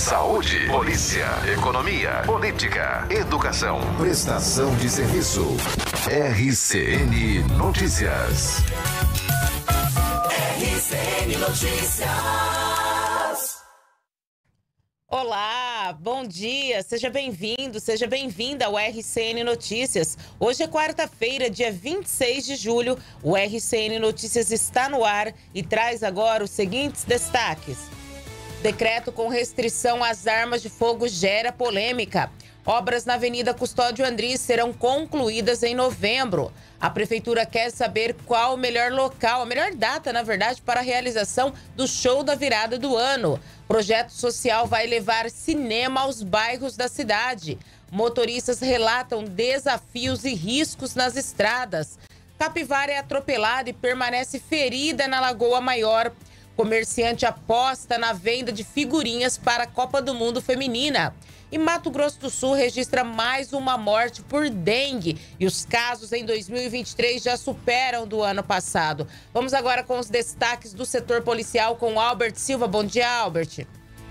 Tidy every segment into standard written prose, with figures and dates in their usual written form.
saúde, polícia, economia, política, educação, prestação de serviço. RCN Notícias. RCN Notícias. Olá, bom dia, seja bem-vindo, seja bem-vinda ao RCN Notícias. Hoje é quarta-feira, dia 26 de julho, o RCN Notícias está no ar e traz agora os seguintes destaques. Decreto com restrição às armas de fogo gera polêmica. Obras na Avenida Custódio Andrix serão concluídas em novembro. A Prefeitura quer saber qual o melhor local, a melhor data, na verdade, para a realização do show da virada do ano. Projeto social vai levar cinema aos bairros da cidade. Motoristas relatam desafios e riscos nas estradas. Capivara é atropelada e permanece ferida na Lagoa Maior. Comerciante aposta na venda de figurinhas para a Copa do Mundo Feminina. E Mato Grosso do Sul registra mais uma morte por dengue. E os casos em 2023 já superam do ano passado. Vamos agora com os destaques do setor policial com o Albert Silva. Bom dia, Albert.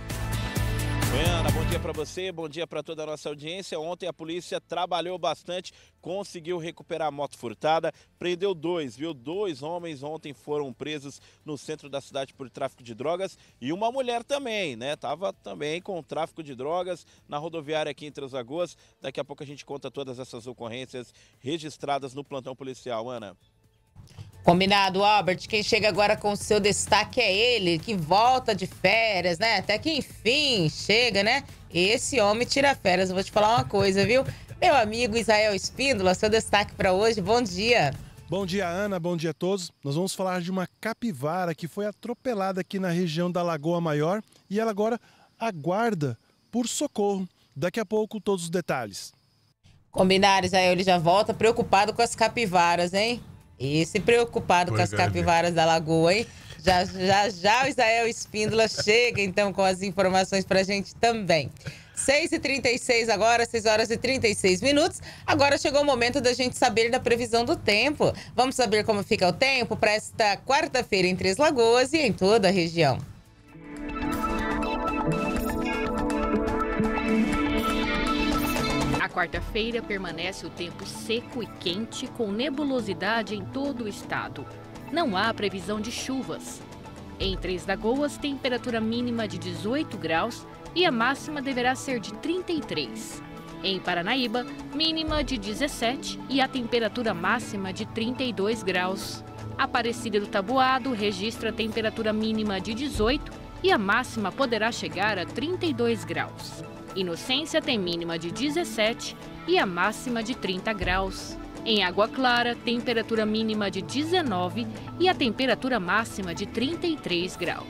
Oi, Ana, bom dia para você, bom dia para toda a nossa audiência. Ontem a polícia trabalhou bastante, conseguiu recuperar a moto furtada, prendeu dois, viu? 2 homens ontem foram presos no centro da cidade por tráfico de drogas e uma mulher também, né? Tava também com tráfico de drogas na rodoviária aqui em Três Lagoas. Daqui a pouco a gente conta todas essas ocorrências registradas no plantão policial, Ana. Combinado, Albert. Quem chega agora com o seu destaque é ele, que volta de férias, né? Até que enfim chega, né? Esse homem tira férias. Eu vou te falar uma coisa, viu? Meu amigo Israel Espíndola, seu destaque para hoje. Bom dia. Bom dia, Ana. Bom dia a todos. Nós vamos falar de uma capivara que foi atropelada aqui na região da Lagoa Maior e ela agora aguarda por socorro. Daqui a pouco, todos os detalhes. Combinado, Israel. Ele já volta preocupado com as capivaras, hein? Esse preocupado com as capivaras da Lagoa, hein? Já o Israel Espíndola chega, então, com as informações pra gente também. 6h36 agora, 6h36. Agora chegou o momento da gente saber da previsão do tempo. Vamos saber como fica o tempo para esta quarta-feira em Três Lagoas e em toda a região. A quarta-feira permanece o tempo seco e quente, com nebulosidade em todo o estado. Não há previsão de chuvas. Em Três Lagoas, temperatura mínima de 18 graus e a máxima deverá ser de 33. Em Paranaíba, mínima de 17 e a temperatura máxima de 32 graus. Aparecida do Taboado registra temperatura mínima de 18 e a máxima poderá chegar a 32 graus. Inocência tem mínima de 17 e a máxima de 30 graus. Em Água Clara, temperatura mínima de 19 e a temperatura máxima de 33 graus.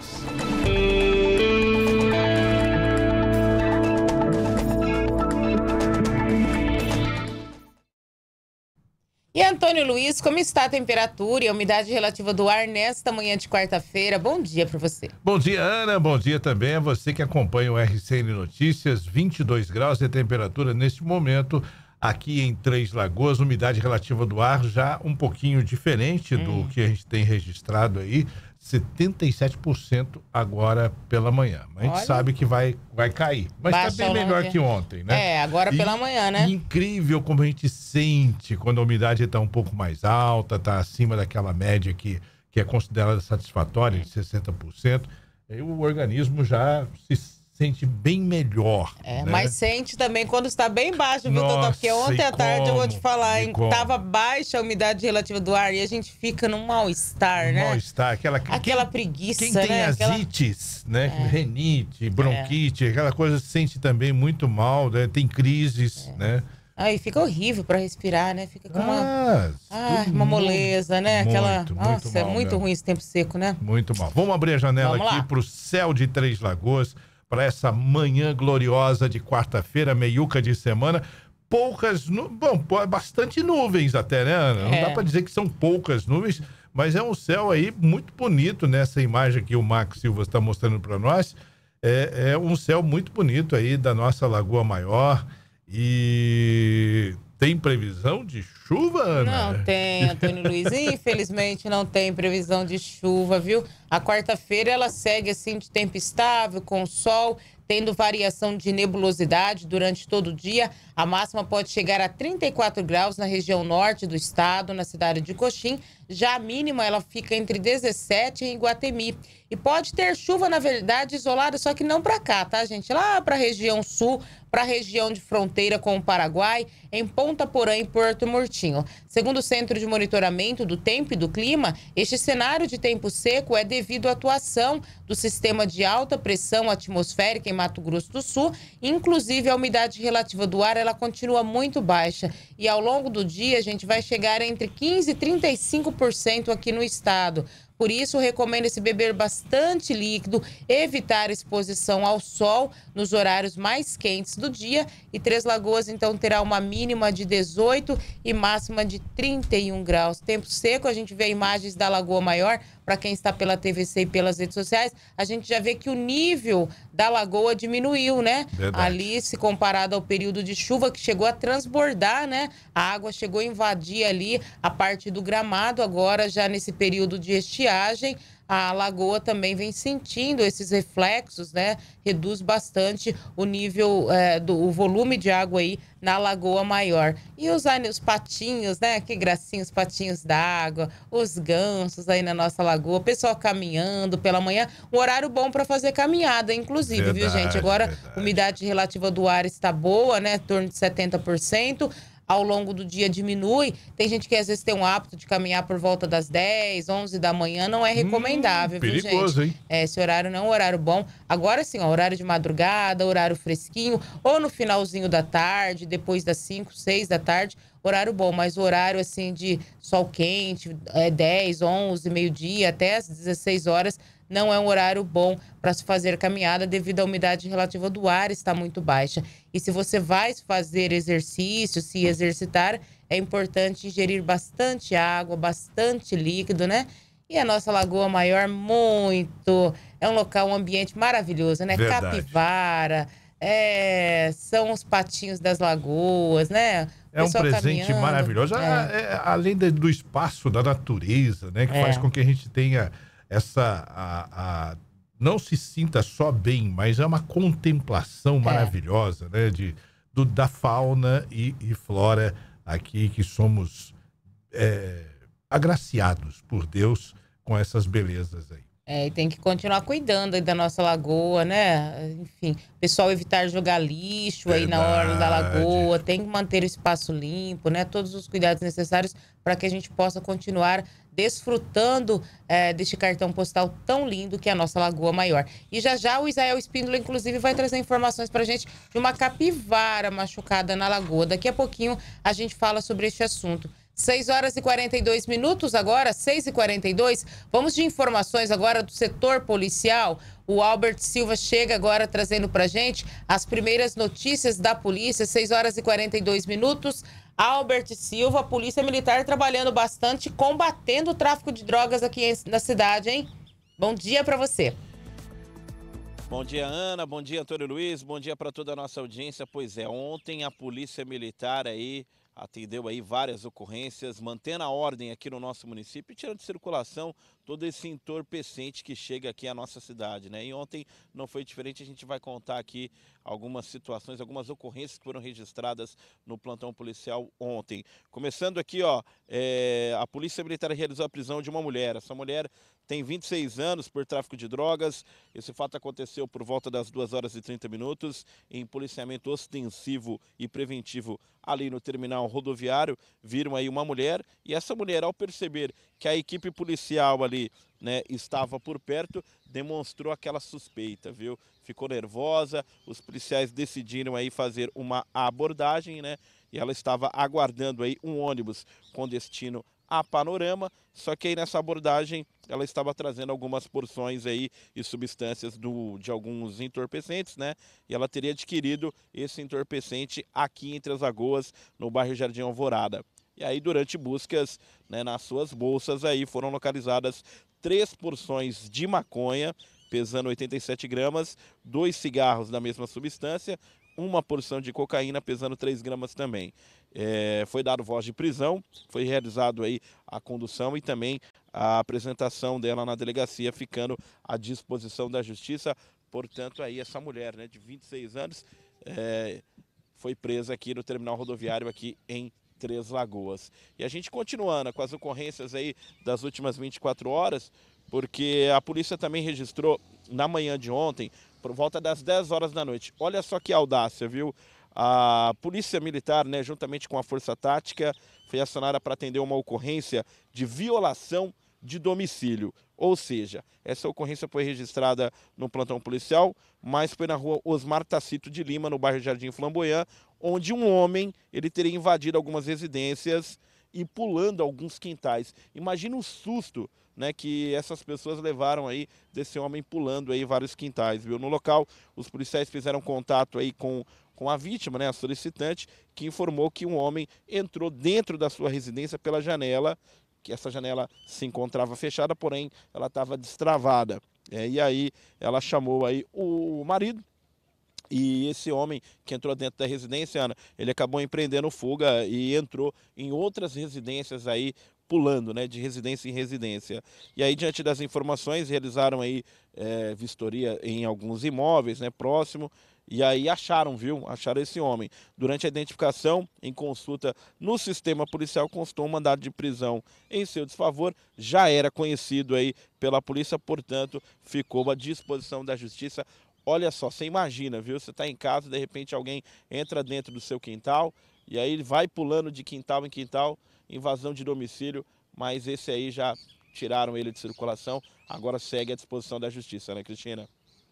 E Antônio Luiz, como está a temperatura e a umidade relativa do ar nesta manhã de quarta-feira? Bom dia para você. Bom dia, Ana. Bom dia também a você que acompanha o RCN Notícias. 22 graus de temperatura neste momento aqui em Três Lagoas. Umidade relativa do ar já um pouquinho diferente do que a gente tem registrado aí. 77% agora pela manhã. A gente sabe que vai cair. Mas está bem melhor que ontem, né? Agora pela manhã, né? Incrível como a gente sente quando a umidade está um pouco mais alta, está acima daquela média que é considerada satisfatória, de 60%. Aí o organismo já se sente bem melhor. Né? Mas sente também quando está bem baixo, viu, Dodô? Porque ontem à tarde eu vou te falar, hein? Tava baixa a umidade relativa do ar e a gente fica num mal-estar, né? Mal-estar, aquela preguiça, quem tem asites, né? Renite, bronquite, aquela coisa se sente também muito mal, né? Tem crises, né? Aí fica horrível para respirar, né? Fica com uma moleza, né? Nossa, é muito ruim esse tempo seco, né? Muito mal. Vamos abrir a janela aqui para o céu de Três Lagoas, para essa manhã gloriosa de quarta-feira, meiuca de semana. Bastante nuvens até, né, Ana? Não dá para dizer que são poucas nuvens, mas é um céu aí muito bonito nessa imagem que o Max Silva está mostrando para nós. É um céu muito bonito aí da nossa Lagoa Maior. E tem previsão de chuva, Ana? Não tem, Antônio Luiz. Infelizmente não tem previsão de chuva, viu? A quarta-feira ela segue assim de tempo estável, com sol. tendo variação de nebulosidade durante todo o dia. A máxima pode chegar a 34 graus na região norte do estado, na cidade de Coxim. Já a mínima, ela fica entre 17 em Iguatemi. E pode ter chuva, na verdade, isolada, só que não para cá, tá, gente? Lá para a região sul, para a região de fronteira com o Paraguai, em Ponta Porã e Porto Murtinho. Segundo o Centro de Monitoramento do Tempo e do Clima, este cenário de tempo seco é devido à atuação do sistema de alta pressão atmosférica em Mato Grosso do Sul. Inclusive, a umidade relativa do ar, ela continua muito baixa. E ao longo do dia, a gente vai chegar entre 15% e 35% aqui no estado. Por isso, recomenda-se beber bastante líquido, evitar exposição ao sol nos horários mais quentes do dia. E Três Lagoas, então, terá uma mínima de 18 e máxima de 31 graus. Tempo seco, a gente vê imagens da Lagoa Maior. Para quem está pela TVC e pelas redes sociais, a gente já vê que o nível da lagoa diminuiu, né? Verdade. Ali, se comparado ao período de chuva, que chegou a transbordar, né? A água chegou a invadir ali a parte do gramado. Agora, já nesse período de estiagem, a lagoa também vem sentindo esses reflexos, né? Reduz bastante o nível o volume de água aí na Lagoa Maior. E os patinhos, né? Que gracinha, os patinhos d'água, os gansos aí na nossa lagoa, o pessoal caminhando pela manhã, um horário bom para fazer caminhada, inclusive, Verdade, viu, gente? Agora, verdade. umidade relativa do ar está boa, né? Em torno de 70%. Ao longo do dia diminui. Tem gente que às vezes tem um hábito de caminhar por volta das 10, 11 da manhã. Não é recomendável, viu, gente? Perigoso, hein? Esse horário não é um horário bom. Agora sim, ó, horário de madrugada, horário fresquinho, ou no finalzinho da tarde, depois das 5, 6 da tarde, horário bom. Mas o horário, assim, de sol quente, 10, 11, meio-dia, até as 16 horas, não é um horário bom para se fazer caminhada devido à umidade relativa do ar está muito baixa. E se você vai fazer exercício, se exercitar, é importante ingerir bastante água, bastante líquido, né? E a nossa Lagoa Maior, é um local, um ambiente maravilhoso, né? Verdade. Capivara, são os patinhos das lagoas, né? É um Pessoal presente caminhando. maravilhoso. Além do espaço da natureza, né? Que faz com que a gente tenha não se sinta só bem, mas é uma contemplação maravilhosa, né? Da fauna e flora aqui, que somos agraciados por Deus com essas belezas aí. E tem que continuar cuidando aí da nossa lagoa, né? Enfim, pessoal evitar jogar lixo aí na hora da lagoa, tem que manter o espaço limpo, né? Todos os cuidados necessários para que a gente possa continuar desfrutando deste cartão postal tão lindo que é a nossa Lagoa Maior. E já o Isael Espíndola, inclusive, vai trazer informações pra gente de uma capivara machucada na lagoa. Daqui a pouquinho a gente fala sobre este assunto. 6 horas e 42 minutos agora, 6h42. Vamos de informações agora do setor policial. O Albert Silva chega agora trazendo pra gente as primeiras notícias da polícia, 6 horas e 42 minutos. Albert Silva, a Polícia Militar trabalhando bastante, combatendo o tráfico de drogas aqui na cidade, hein? Bom dia pra você. Bom dia, Ana. Bom dia, Antônio Luiz. Bom dia para toda a nossa audiência. Pois é, ontem a Polícia Militar aí atendeu aí várias ocorrências, mantendo a ordem aqui no nosso município e tirando de circulação todo esse entorpecente que chega aqui à nossa cidade, né? E ontem não foi diferente, a gente vai contar aqui algumas situações, algumas ocorrências que foram registradas no plantão policial ontem. Começando aqui, ó, a Polícia Militar realizou a prisão de uma mulher. Essa mulher tem 26 anos por tráfico de drogas. Esse fato aconteceu por volta das 2 horas e 30 minutos em policiamento ostensivo e preventivo ali no terminal rodoviário. Viram aí uma mulher e essa mulher, ao perceber que a equipe policial ali, né, estava por perto, demonstrou aquela suspeita, viu? Ficou nervosa, os policiais decidiram aí fazer uma abordagem, né? E ela estava aguardando aí um ônibus com destino a Panorama, só que aí nessa abordagem ela estava trazendo algumas porções aí e substâncias de alguns entorpecentes, né? E ela teria adquirido esse entorpecente aqui em Três Lagoas, no bairro Jardim Alvorada. E aí durante buscas, né, nas suas bolsas aí foram localizadas 3 porções de maconha, pesando 87 gramas, 2 cigarros da mesma substância, uma porção de cocaína pesando 3 gramas também. Foi dado voz de prisão, foi realizado aí a condução e também a apresentação dela na delegacia, ficando à disposição da justiça portanto, aí essa mulher, né, de 26 anos, foi presa aqui no terminal rodoviário aqui em Três Lagoas. E a gente continuando com as ocorrências aí das últimas 24 horas, porque a polícia também registrou na manhã de ontem, por volta das 10 horas da noite. Olha só que audácia, viu? A Polícia Militar, né, juntamente com a Força Tática, foi acionada para atender uma ocorrência de violação de domicílio. Ou seja, essa ocorrência foi registrada no plantão policial, mas foi na rua Osmar Tacito de Lima, no bairro Jardim Flamboyant, onde um homem ele teria invadido algumas residências e pulando alguns quintais. Imagina o susto, né, que essas pessoas levaram aí desse homem pulando aí vários quintais, viu? No local, os policiais fizeram contato aí com a vítima, né, a solicitante, que informou que um homem entrou dentro da sua residência pela janela, que essa janela se encontrava fechada, porém ela estava destravada. E aí ela chamou aí o marido, e esse homem que entrou dentro da residência, Ana, ele acabou empreendendo fuga e entrou em outras residências aí, pulando, né, de residência em residência. E aí, diante das informações, realizaram aí vistoria em alguns imóveis, né, próximo, e aí acharam esse homem. Durante a identificação, em consulta no sistema policial, constou um mandado de prisão em seu desfavor, já era conhecido aí pela polícia, portanto, ficou à disposição da justiça. Olha só, você imagina, viu? Você está em casa, de repente alguém entra dentro do seu quintal, e aí ele vai pulando de quintal em quintal, invasão de domicílio, mas esse aí já tiraram ele de circulação, agora segue à disposição da justiça, né, Cristina?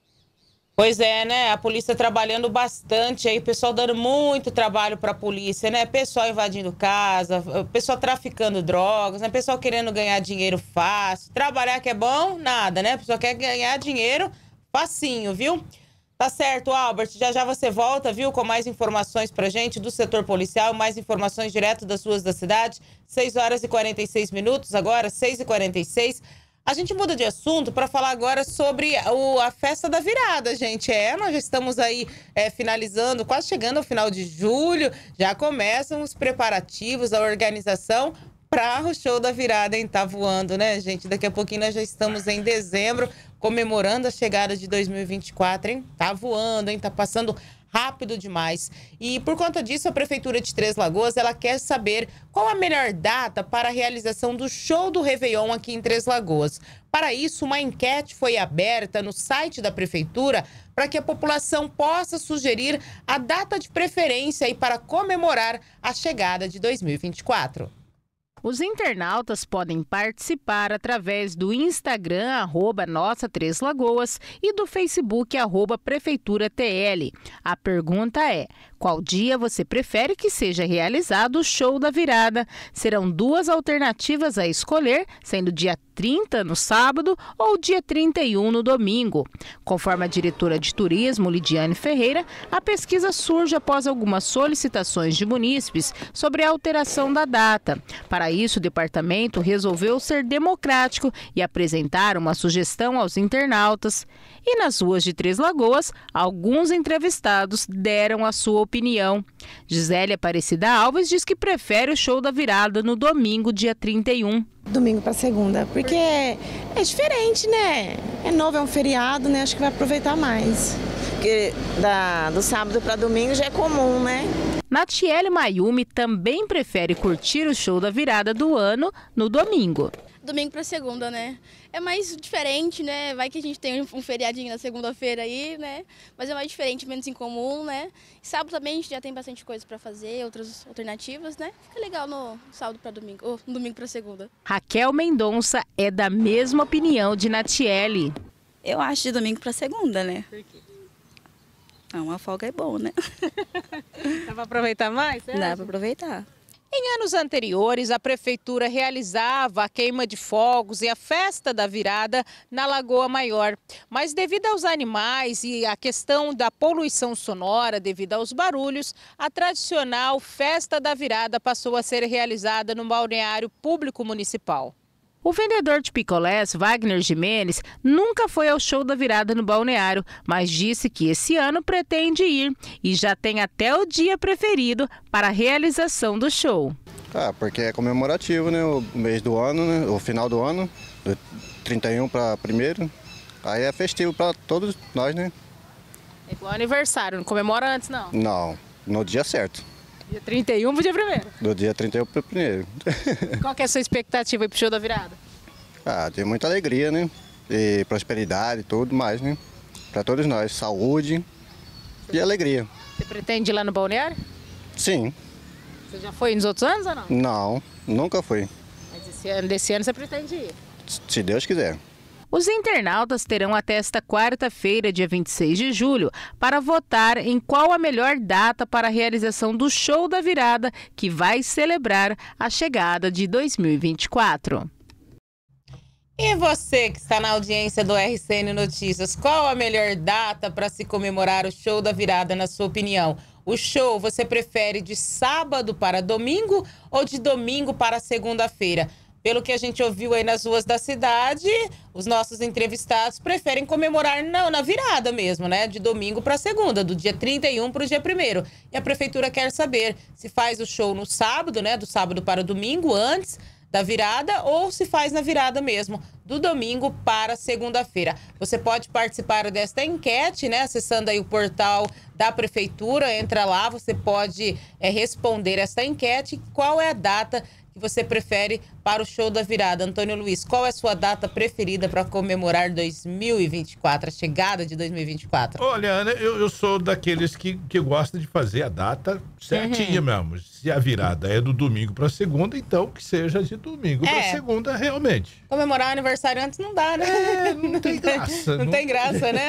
Pois é, né? A polícia trabalhando bastante aí, o pessoal dando muito trabalho para a polícia, né? Pessoal invadindo casa, pessoal traficando drogas, né? Pessoal querendo ganhar dinheiro fácil. Trabalhar que é bom, nada, né? Pessoal quer ganhar dinheiro facinho, viu? Tá certo, Albert. Já já você volta, viu? Com mais informações pra gente do setor policial, mais informações direto das ruas da cidade. 6 horas e 46 minutos, agora 6h46. A gente muda de assunto para falar agora sobre a festa da virada, gente. Nós já estamos aí finalizando, quase chegando ao final de julho. Já começam os preparativos, a organização para o show da virada, hein? Tá voando, né, gente? Daqui a pouquinho nós já estamos em dezembro, comemorando a chegada de 2024, hein? Tá voando, hein? Tá passando rápido demais. E por conta disso, a Prefeitura de Três Lagoas, ela quer saber qual a melhor data para a realização do show do Réveillon aqui em Três Lagoas. Para isso, uma enquete foi aberta no site da Prefeitura para que a população possa sugerir a data de preferência aí para comemorar a chegada de 2024. Os internautas podem participar através do Instagram, @Nossa3Lagoas, e do Facebook, @PrefeituraTL. A pergunta é: qual dia você prefere que seja realizado o show da virada? Serão 2 alternativas a escolher, sendo dia 30 no sábado ou dia 31 no domingo. Conforme a diretora de turismo, Lidiane Ferreira, a pesquisa surge após algumas solicitações de munícipes sobre a alteração da data. Para isso, o departamento resolveu ser democrático e apresentar uma sugestão aos internautas. E nas ruas de Três Lagoas, alguns entrevistados deram a sua opinião. Gisele Aparecida Alves diz que prefere o show da virada no domingo, dia 31. Domingo para segunda, porque é diferente, né? É novo, é um feriado, né? Acho que vai aproveitar mais. Porque do sábado para domingo já é comum, né? Natiele Mayumi também prefere curtir o show da virada do ano no domingo. Domingo para segunda, né? É mais diferente, né? Vai que a gente tem um feriadinho na segunda-feira aí, né? Mas é mais diferente, menos incomum, né? Sábado também a gente já tem bastante coisa para fazer, outras alternativas, né? Fica legal no sábado para domingo, ou no domingo para segunda. Raquel Mendonça é da mesma opinião de Natiele. Eu acho de domingo para segunda, né? Por quê? Uma folga é bom, né? Dá para aproveitar mais? Dá para aproveitar. Em anos anteriores, a Prefeitura realizava a queima de fogos e a festa da virada na Lagoa Maior. Mas devido aos animais e a questão da poluição sonora, devido aos barulhos, a tradicional festa da virada passou a ser realizada no balneário público municipal. O vendedor de picolés, Wagner Jimenez, nunca foi ao show da virada no balneário, mas disse que esse ano pretende ir e já tem até o dia preferido para a realização do show. Porque é comemorativo, né? O mês do ano, né? O final do ano, do 31 para 1º. Aí é festivo para todos nós, né? É igual aniversário, não comemora antes, não? Não, no dia certo. Dia 31 pro dia 1º? Do dia 31 pro 1º. Qual que é a sua expectativa aí pro show da virada? Ah, tem muita alegria, né? E prosperidade e tudo mais, né? Para todos nós, saúde e alegria. Você pretende ir lá no balneário? Sim. Você já foi nos outros anos ou não? Não, nunca fui. Mas desse ano você pretende ir? Se Deus quiser. Os internautas terão até esta quarta-feira, dia 26 de julho, para votar em qual a melhor data para a realização do show da virada, que vai celebrar a chegada de 2024. E você que está na audiência do RCN Notícias, qual a melhor data para se comemorar o show da virada, na sua opinião? O show você prefere de sábado para domingo ou de domingo para segunda-feira? Pelo que a gente ouviu aí nas ruas da cidade, os nossos entrevistados preferem comemorar na virada mesmo, né? De domingo para segunda, do dia 31 para o dia 1º. E a prefeitura quer saber se faz o show no sábado, né? Do sábado para o domingo, antes da virada, ou se faz na virada mesmo, do domingo para segunda-feira. Você pode participar desta enquete, né? Acessando aí o portal da prefeitura, entra lá, você pode responder esta enquete. Qual é a data que você prefere para o show da virada? Antônio Luiz, qual é a sua data preferida para comemorar 2024, a chegada de 2024? Olha, Ana, eu sou daqueles que gosta de fazer a data certinha mesmo. Se a virada é do domingo para segunda, então que seja de domingo para segunda realmente. Comemorar o aniversário antes não dá, né? Não tem graça. Não tem graça, né?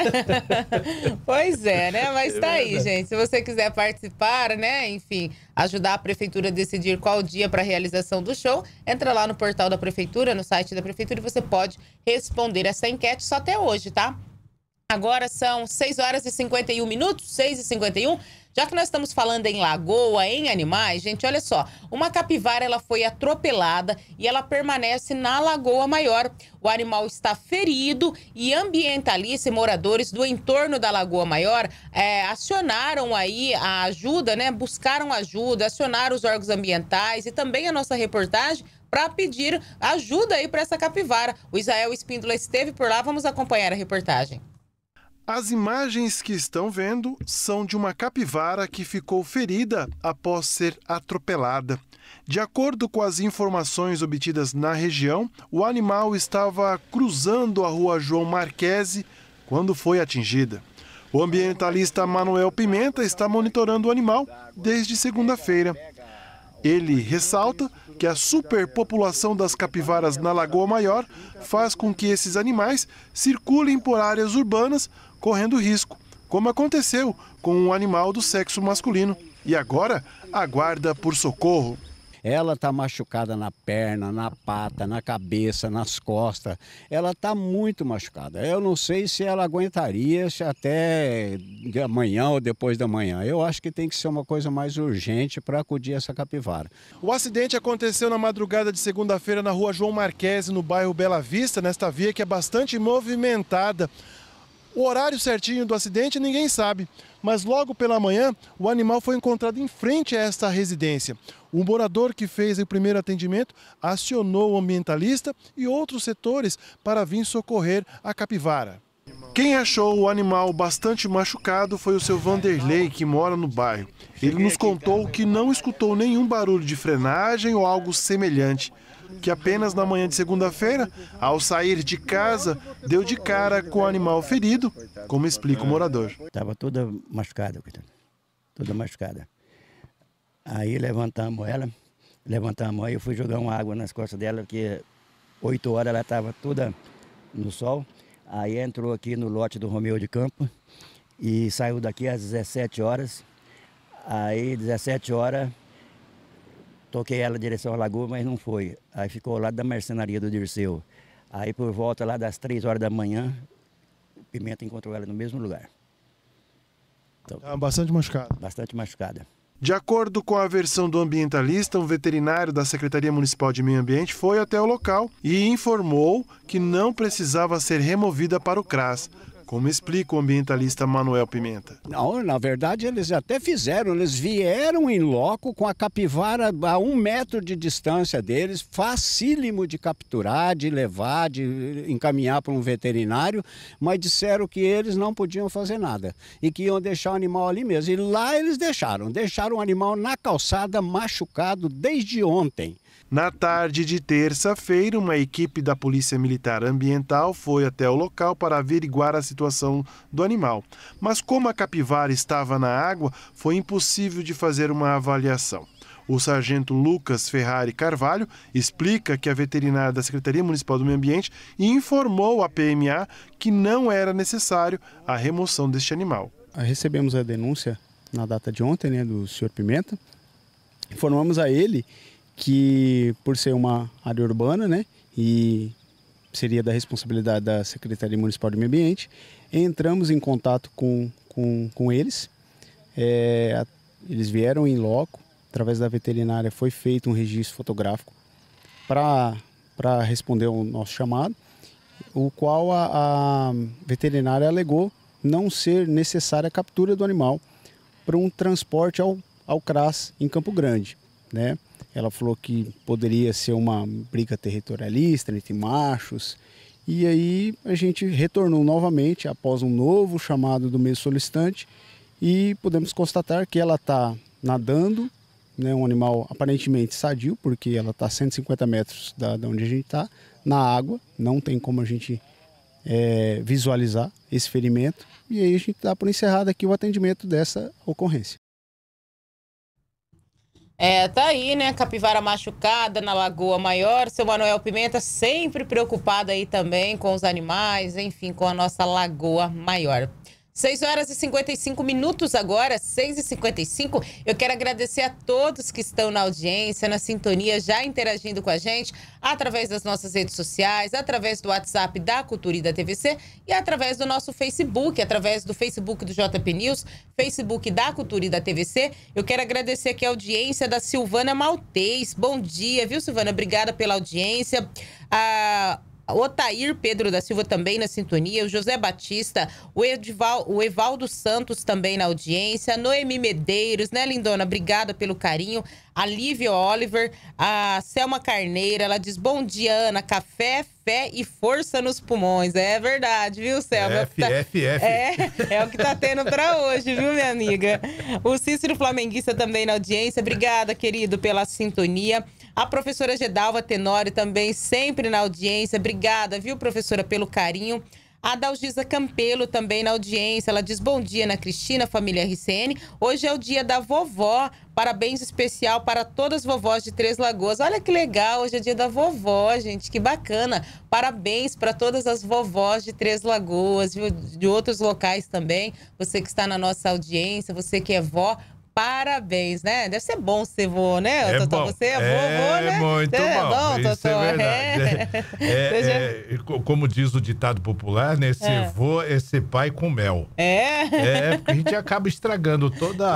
Pois é, né? Mas tá aí, gente. Se você quiser participar, né? Enfim, ajudar a prefeitura a decidir qual o dia para a realização do show, entra lá no portal da prefeitura, no site da prefeitura, e você pode responder essa enquete só até hoje, tá? Agora são 6 horas e 51 minutos, 6h51. Já que nós estamos falando em lagoa, em animais, gente, olha só. Uma capivara, ela foi atropelada e ela permanece na Lagoa Maior. O animal está ferido e ambientalistas e moradores do entorno da Lagoa Maior acionaram aí a ajuda, né? Buscaram ajuda, acionaram os órgãos ambientais e também a nossa reportagem para pedir ajuda aí para essa capivara. O Israel Espíndola esteve por lá, vamos acompanhar a reportagem. As imagens que estão vendo são de uma capivara que ficou ferida após ser atropelada. De acordo com as informações obtidas na região, o animal estava cruzando a rua João Marquese quando foi atingida. O ambientalista Manuel Pimenta está monitorando o animal desde segunda-feira. Ele ressalta que a superpopulação das capivaras na Lagoa Maior faz com que esses animais circulem por áreas urbanas correndo risco, como aconteceu com um animal do sexo masculino. E agora aguarda por socorro. Ela está machucada na perna, na pata, na cabeça, nas costas. Ela está muito machucada. Eu não sei se ela aguentaria se até de amanhã ou depois da manhã. Eu acho que tem que ser uma coisa mais urgente para acudir essa capivara. O acidente aconteceu na madrugada de segunda-feira na rua João Marquese, no bairro Bela Vista, nesta via que é bastante movimentada. O horário certinho do acidente ninguém sabe, mas logo pela manhã o animal foi encontrado em frente a esta residência. O morador que fez o primeiro atendimento acionou o ambientalista e outros setores para vir socorrer a capivara. Quem achou o animal bastante machucado foi o seu Vanderlei, que mora no bairro. Ele nos contou que não escutou nenhum barulho de frenagem ou algo semelhante, que apenas na manhã de segunda-feira, ao sair de casa, deu de cara com o animal ferido, como explica o morador. Estava toda machucada, toda machucada. Aí levantamos ela, aí eu fui jogar uma água nas costas dela, porque 8 horas ela estava toda no sol. Aí entrou aqui no lote do Romeu de Campos e saiu daqui às 17 horas. Aí, 17 horas, toquei ela em direção à lagoa, mas não foi. Aí ficou ao lado da marcenaria do Dirceu. Aí, por volta lá das 3 horas da manhã, o Pimenta encontrou ela no mesmo lugar. Então, bastante machucada. Bastante machucada. De acordo com a versão do ambientalista, um veterinário da Secretaria Municipal de Meio Ambiente foi até o local e informou que não precisava ser removida para o CRAS, como explica o ambientalista Manuel Pimenta. Não, na verdade eles até fizeram, eles vieram em loco com a capivara a 1 metro de distância deles, facílimo de capturar, de levar, de encaminhar para um veterinário, mas disseram que eles não podiam fazer nada e que iam deixar o animal ali mesmo. E lá eles deixaram o animal na calçada machucado desde ontem. Na tarde de terça-feira, uma equipe da Polícia Militar Ambiental foi até o local para averiguar a situação do animal. Mas como a capivara estava na água, foi impossível de fazer uma avaliação. O sargento Lucas Ferrari Carvalho explica que a veterinária da Secretaria Municipal do Meio Ambiente informou à PMA que não era necessário a remoção deste animal. Recebemos a denúncia na data de ontem, né, do senhor Pimenta. Informamos a ele que, por ser uma área urbana, né, e seria da responsabilidade da Secretaria Municipal do Meio Ambiente, entramos em contato com eles. Eles vieram em loco, através da veterinária foi feito um registro fotográfico para responder ao nosso chamado, o qual a veterinária alegou não ser necessária a captura do animal para um transporte ao CRAS em Campo Grande, né? Ela falou que poderia ser uma briga territorialista entre machos. E aí a gente retornou novamente após um novo chamado do mesmo solicitante e podemos constatar que ela está nadando, né, um animal aparentemente sadio, porque ela está a 150 metros da onde a gente está, na água, não tem como a gente visualizar esse ferimento. E aí a gente dá por encerrado aqui o atendimento dessa ocorrência. Tá aí, né? Capivara machucada na Lagoa Maior. Seu Manuel Pimenta sempre preocupado aí também com os animais, enfim, com a nossa Lagoa Maior. 6 horas e 55 minutos agora, 6h55. Eu quero agradecer a todos que estão na audiência, na sintonia, já interagindo com a gente, através das nossas redes sociais, através do WhatsApp da Cultura e da TVC e através do nosso Facebook, através do Facebook do JP News, Facebook da Cultura e da TVC. Eu quero agradecer aqui a audiência da Silvana Maltês. Bom dia, viu, Silvana? Obrigada pela audiência. O Otair Pedro da Silva também na sintonia, o José Batista, o Evaldo Santos também na audiência, a Noemi Medeiros, né, lindona? Obrigada pelo carinho. A Lívia Oliver, a Selma Carneira, ela diz: bom dia, Ana, café, fé e força nos pulmões. É verdade, viu, Selma? É o que tá tendo pra hoje, viu, minha amiga? O Cícero Flamenguista também na audiência, obrigada, querido, pela sintonia. A professora Gedalva Tenório também sempre na audiência. Obrigada, viu, professora, pelo carinho. A Dalgisa Campelo também na audiência. Ela diz: bom dia, Ana Cristina, família RCN. Hoje é o dia da vovó. Parabéns especial para todas as vovós de Três Lagoas. Olha que legal, hoje é dia da vovó, gente, que bacana. Parabéns para todas as vovós de Três Lagoas, viu? De outros locais também. Você que está na nossa audiência, você que é vó, parabéns, né? Deve ser bom ser vô, né, Totó? Você é vovô, né? Muito bom, isso Totó. é verdade. Como diz o ditado popular, né? Ser vô é ser pai com mel. Porque a gente acaba estragando toda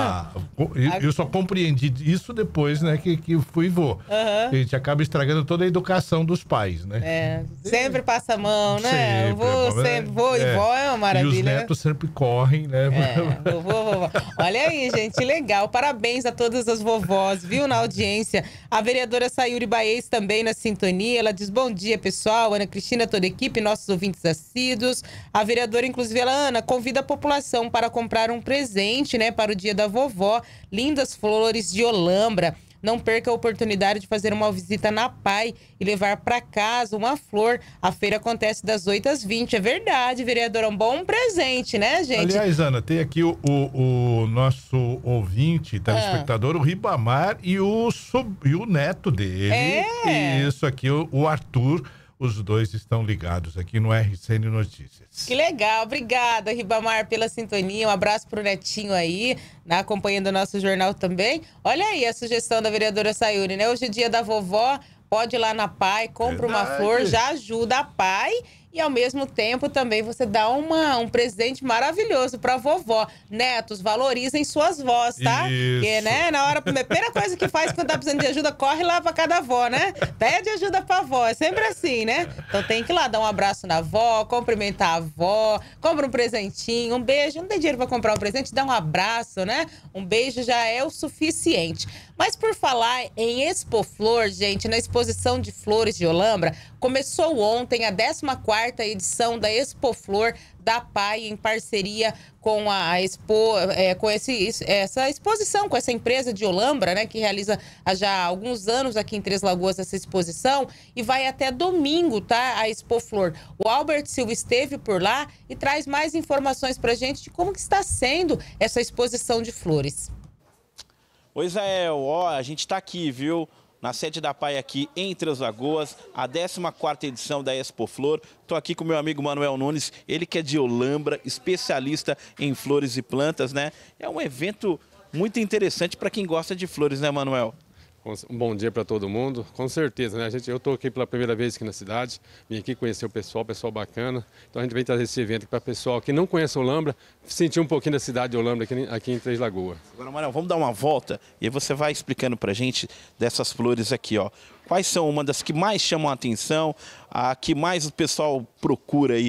Eu só compreendi isso depois, né, que fui vô. A gente acaba estragando toda a educação dos pais, né? Sempre passa a mão, né? Vô e vó é uma maravilha. E os netos sempre correm, né? Vovô. Olha aí, gente. Legal, parabéns a todas as vovós, viu, na audiência. A vereadora Sayuri Baez também na sintonia, ela diz: bom dia, pessoal, Ana Cristina, toda a equipe, nossos ouvintes assíduos. A vereadora, inclusive, ela, Ana, convida a população para comprar um presente, né, para o dia da vovó, lindas flores de Olambra. Não perca a oportunidade de fazer uma visita na PAI e levar para casa uma flor. A feira acontece das 8 às 20. É verdade, vereadora. Um bom presente, né, gente? Aliás, Ana, tem aqui o nosso ouvinte, telespectador, o Ribamar e o neto dele. Isso aqui, o Arthur. Os dois estão ligados aqui no RCN Notícias. Que legal, obrigada, Ribamar, pela sintonia. Um abraço pro netinho aí, né, acompanhando o nosso jornal também. Olha aí a sugestão da vereadora Sayuri, né? Hoje é dia da vovó, pode ir lá na PAI, compra uma flor, já ajuda a PAI E ao mesmo tempo também você dá um presente maravilhoso para a vovó. Netos, valorizem suas vós, tá? Isso. Porque, né, na hora, a primeira coisa que faz quando tá precisando de ajuda, corre lá para cada avó, né? Pede ajuda pra avó, é sempre assim, né? Então tem que ir lá dar um abraço na avó, cumprimentar a avó, compra um presentinho, um beijo. Não tem dinheiro para comprar um presente, dá um abraço, né? Um beijo já é o suficiente. Mas por falar em Expoflor, gente, na exposição de flores de Olambra, começou ontem a 14ª edição da Expoflor da PAI, em parceria com a Expo, com essa exposição, com essa empresa de Olambra, né, que realiza há já alguns anos aqui em Três Lagoas essa exposição, e vai até domingo, tá, a Expoflor. O Albert Silva esteve por lá e traz mais informações pra gente de como que está sendo essa exposição de flores. Oi, Israel, ó, a gente tá aqui, viu? Na sede da PAI aqui em Três Lagoas, a 14ª edição da Expoflor. Estou aqui com o meu amigo Manuel Nunes, ele que é de Olambra, especialista em flores e plantas, né? É um evento muito interessante para quem gosta de flores, né, Manuel? Um bom dia para todo mundo, com certeza, né? Eu estou aqui pela primeira vez aqui na cidade, vim aqui conhecer o pessoal bacana. Então a gente vem trazer esse evento para o pessoal que não conhece Olambra, sentir um pouquinho da cidade de Olambra aqui em Três Lagoas. Agora, Manuel, vamos dar uma volta e você vai explicando para a gente dessas flores aqui, ó. Quais são uma das que mais chamam a atenção, a que mais o pessoal procura aí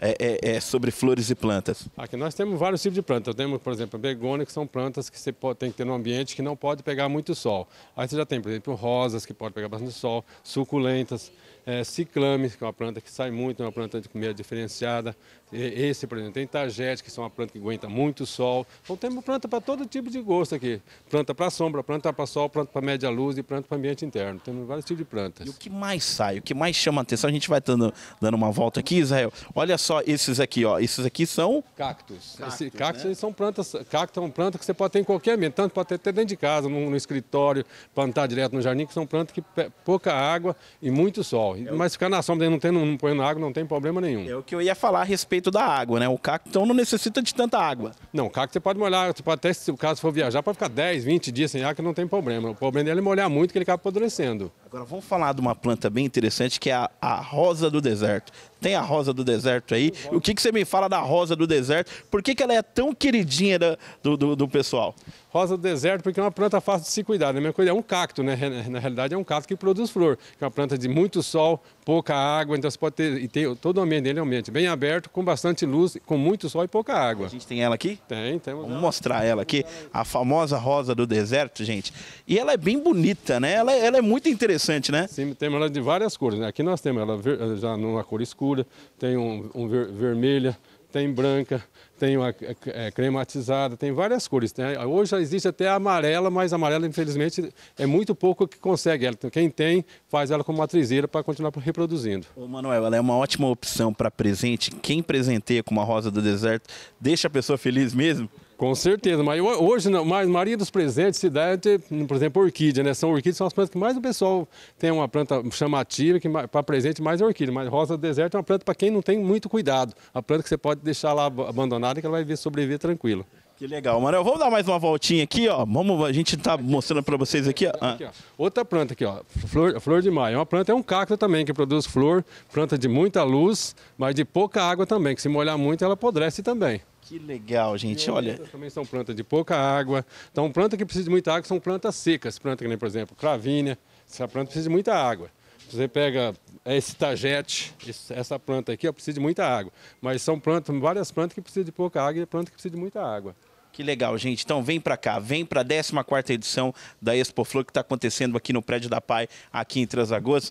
sobre flores e plantas? Aqui nós temos vários tipos de plantas. Temos, por exemplo, a begônia, que são plantas que você tem que ter num ambiente que não pode pegar muito sol. Aí você já tem, por exemplo, rosas, que pode pegar bastante sol, suculentas, ciclame, que é uma planta que sai muito, é uma planta de comida diferenciada. Esse, por exemplo, tem tagete, que são uma planta que aguenta muito sol. Então temos planta para todo tipo de gosto aqui. Planta para sombra, planta para sol, planta para média luz e planta para ambiente interno. Temos vários tipos de plantas. E o que mais sai, o que mais chama a atenção, a gente vai dando uma volta aqui, Israel. Olha só esses aqui, ó. Esses aqui são... Cactos. Cactos, né? São plantas, cactos são plantas que você pode ter em qualquer ambiente, tanto pode ter dentro de casa, no escritório, plantar direto no jardim, que são plantas que pouca água e muito sol. Mas ficar na sombra, não põe água, não tem problema nenhum. É o que eu ia falar a respeito da água, né? O cacto então não necessita de tanta água. Não, o cacto você pode molhar, você pode até, se o caso for viajar, pode ficar 10, 20 dias sem água, que não tem problema. O problema dele é molhar muito, que ele acaba apodrecendo. Agora vamos falar de uma planta bem interessante, que é a rosa do deserto. Tem a rosa do deserto aí. O que você me fala da rosa do deserto? Por que ela é tão queridinha do pessoal? Rosa do deserto porque é uma planta fácil de se cuidar. Na minha coisa é um cacto, né? Na realidade é um cacto que produz flor. É uma planta de muito sol, pouca água, então você pode ter todo o ambiente dele é um ambiente bem aberto, com bastante luz, com muito sol e pouca água. A gente tem ela aqui? Temos. Vamos mostrar ela aqui, a famosa rosa do deserto, gente. E ela é bem bonita, né? Ela é muito interessante, né? Sim, temos ela de várias cores, né? Aqui nós temos ela já numa cor escura, tem vermelha, tem branca, tem uma crematizada, tem várias cores. Hoje já existe até a amarela, mas a amarela, infelizmente, é muito pouco que consegue ela. Então, quem tem, faz ela como matrizeira para continuar reproduzindo. Ô, Manuel, ela é uma ótima opção para presente. Quem presenteia com uma rosa do deserto, deixa a pessoa feliz mesmo? Com certeza, mas hoje a maioria dos presentes se dá, por exemplo, orquídea, né? Orquídeas são as plantas que mais o pessoal tem uma planta chamativa, que para presente mais é orquídea, mas rosa do deserto é uma planta para quem não tem muito cuidado. A planta que você pode deixar lá abandonada e que ela vai sobreviver tranquilo. Que legal, Manuel. Vamos dar mais uma voltinha aqui, ó. A gente tá mostrando para vocês aqui, ó. Aqui, ó. Outra planta aqui, ó. Flor de maio. É uma planta, é um cacto também que produz flor, planta de muita luz, mas de pouca água também, que se molhar muito ela apodrece também. Que legal, gente, olha. Também são plantas de pouca água. Então, planta que precisa de muita água são plantas secas. Planta que nem, por exemplo, cravínia. Essa planta precisa de muita água. Você pega esse tagete, essa planta aqui, ó, precisa de muita água. Mas são várias plantas que precisam de pouca água e planta que precisa de muita água. Que legal, gente. Então vem para cá, vem para a 14ª edição da Expoflor, que está acontecendo aqui no prédio da PAI, aqui em Três Lagoas.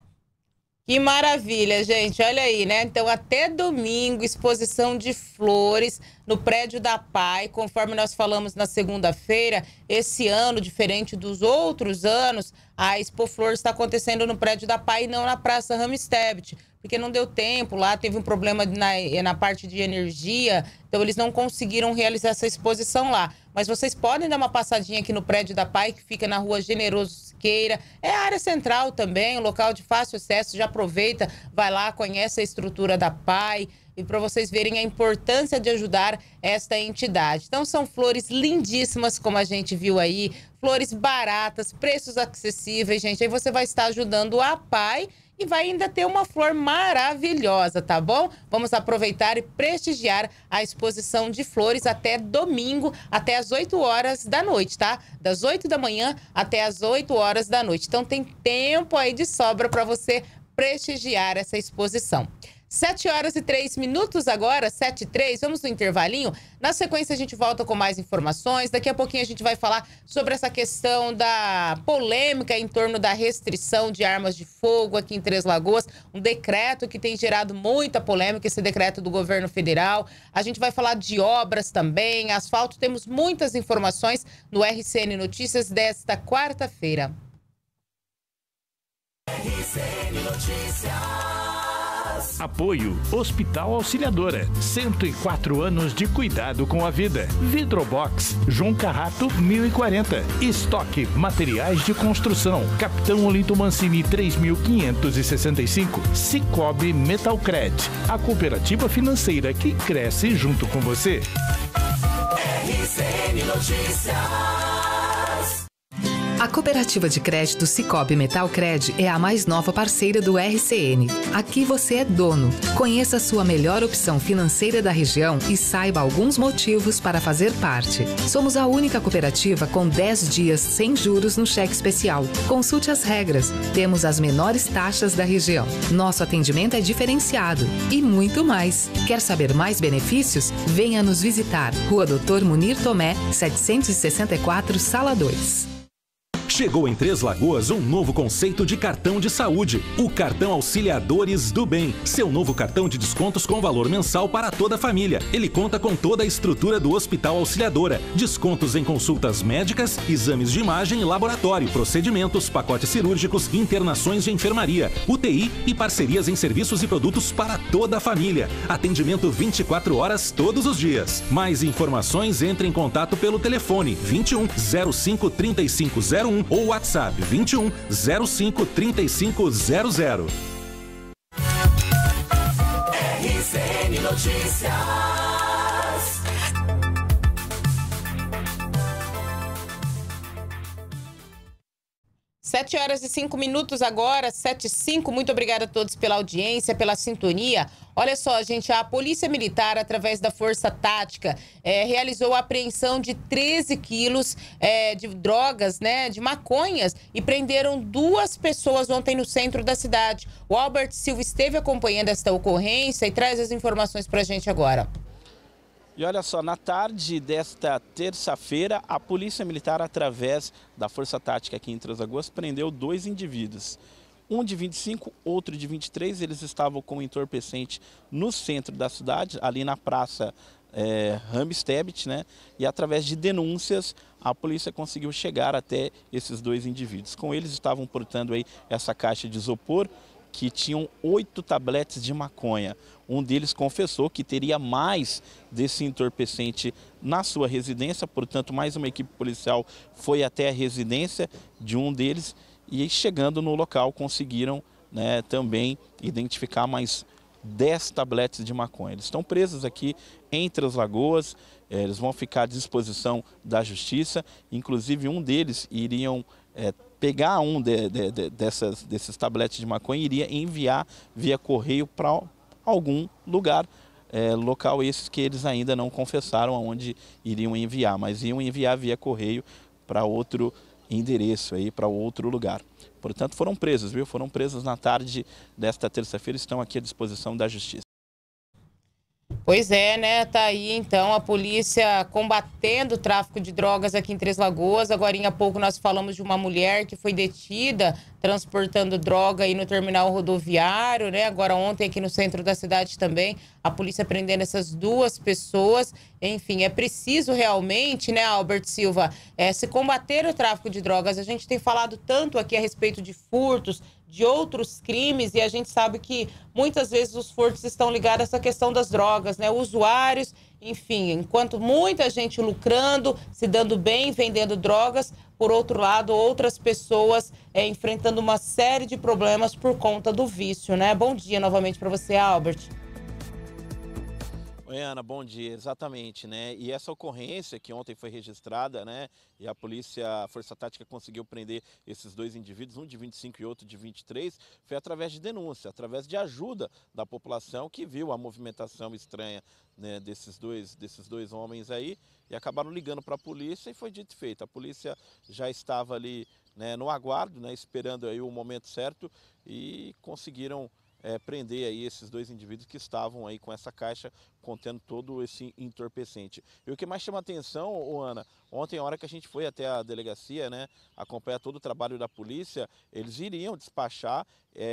Que maravilha, gente. Olha aí, né? Então, até domingo, exposição de flores no prédio da PAI. Conforme nós falamos na segunda-feira, esse ano, diferente dos outros anos, a Expoflor está acontecendo no prédio da PAI e não na Praça Ramstebet, porque não deu tempo lá, teve um problema na parte de energia, então eles não conseguiram realizar essa exposição lá. Mas vocês podem dar uma passadinha aqui no prédio da PAI, que fica na rua Generoso Siqueira. É a área central também, um local de fácil acesso. Já aproveita, vai lá, conhece a estrutura da PAI. E para vocês verem a importância de ajudar esta entidade. Então são flores lindíssimas, como a gente viu aí, flores baratas, preços acessíveis, gente. Aí você vai estar ajudando a PAI e vai ainda ter uma flor maravilhosa, tá bom? Vamos aproveitar e prestigiar a exposição de flores até domingo, até as 8 horas da noite, tá? Das 8 da manhã até as 8 horas da noite. Então tem tempo aí de sobra para você prestigiar essa exposição. 7h03 agora, 7h03, vamos no intervalinho. Na sequência a gente volta com mais informações. Daqui a pouquinho a gente vai falar sobre essa questão da polêmica em torno da restrição de armas de fogo aqui em Três Lagoas. Um decreto que tem gerado muita polêmica, esse decreto do governo federal. A gente vai falar de obras também, asfalto. Temos muitas informações no RCN Notícias desta quarta-feira. RCN Notícias. Apoio Hospital Auxiliadora, 104 anos de cuidado com a vida. Vidrobox, João Carrato, 1040. Estoque Materiais de Construção, Capitão Olinto Mancini, 3565. Cicobi Metalcred, a cooperativa financeira que cresce junto com você. RCN Notícias. A cooperativa de crédito Cicobi Metalcred é a mais nova parceira do RCN. Aqui você é dono. Conheça a sua melhor opção financeira da região e saiba alguns motivos para fazer parte. Somos a única cooperativa com 10 dias sem juros no cheque especial. Consulte as regras. Temos as menores taxas da região. Nosso atendimento é diferenciado e muito mais. Quer saber mais benefícios? Venha nos visitar. Rua Dr. Munir Tomé, 764, Sala 2. Chegou em Três Lagoas um novo conceito de cartão de saúde, o Cartão Auxiliadores do Bem. Seu novo cartão de descontos com valor mensal para toda a família. Ele conta com toda a estrutura do Hospital Auxiliadora. Descontos em consultas médicas, exames de imagem e laboratório, procedimentos, pacotes cirúrgicos, internações de enfermaria, UTI e parcerias em serviços e produtos para toda a família. Atendimento 24 horas todos os dias. Mais informações, entre em contato pelo telefone 21 05 3501 ou WhatsApp 21 05 3500. RCN Notícias. 7h05 agora, 7h05. Muito obrigada a todos pela audiência, pela sintonia. Olha só, gente, a Polícia Militar, através da Força Tática, realizou a apreensão de 13 quilos de drogas, né, de maconhas, e prenderam 2 pessoas ontem no centro da cidade. O Albert Silva esteve acompanhando esta ocorrência e traz as informações pra gente agora. E olha só, na tarde desta terça-feira, a Polícia Militar, através da Força Tática aqui em Três Lagoas, prendeu 2 indivíduos. Um de 25, outro de 23, eles estavam com entorpecente no centro da cidade, ali na praça Ramstebet, né? E através de denúncias, a polícia conseguiu chegar até esses 2 indivíduos. Com eles estavam portando aí essa caixa de isopor, que tinham 8 tabletes de maconha. Um deles confessou que teria mais desse entorpecente na sua residência, portanto, mais uma equipe policial foi até a residência de um deles e, chegando no local, conseguiram, né, também identificar mais 10 tabletes de maconha. Eles estão presos aqui em Três Lagoas, eles vão ficar à disposição da justiça, inclusive um deles iriam pegar um desses tabletes de maconha e iria enviar via correio para algum lugar, local esses que eles ainda não confessaram aonde iriam enviar, mas iam enviar via correio para outro endereço, aí para outro lugar. Portanto, foram presos, viu? Foram presos na tarde desta terça-feira, estão aqui à disposição da justiça. Pois é, né? Tá aí, então, a polícia combatendo o tráfico de drogas aqui em Três Lagoas. Agorinha há pouco nós falamos de uma mulher que foi detida transportando droga aí no terminal rodoviário, né? Agora ontem aqui no centro da cidade também, a polícia prendendo essas 2 pessoas. Enfim, é preciso realmente, né, Albert Silva, se combater o tráfico de drogas. A gente tem falado tanto aqui a respeito de furtos, de outros crimes, e a gente sabe que muitas vezes os furtos estão ligados a essa questão das drogas, né? Usuários, enfim, enquanto muita gente lucrando, se dando bem, vendendo drogas, por outro lado, outras pessoas enfrentando uma série de problemas por conta do vício, né? Bom dia novamente para você, Albert. Oi, Ana, bom dia. Exatamente, né? E essa ocorrência que ontem foi registrada, né? E a Força Tática conseguiu prender esses dois indivíduos, um de 25 e outro de 23, foi através de denúncia, através de ajuda da população que viu a movimentação estranha, né, desses dois homens aí, e acabaram ligando para a polícia e foi dito e feito. A polícia já estava ali, né, no aguardo, né, esperando aí o momento certo e conseguiram prender aí esses dois indivíduos que estavam aí com essa caixa contendo todo esse entorpecente. E o que mais chama atenção, Ana, ontem a hora que a gente foi até a delegacia, né, acompanhar todo o trabalho da polícia, eles iriam despachar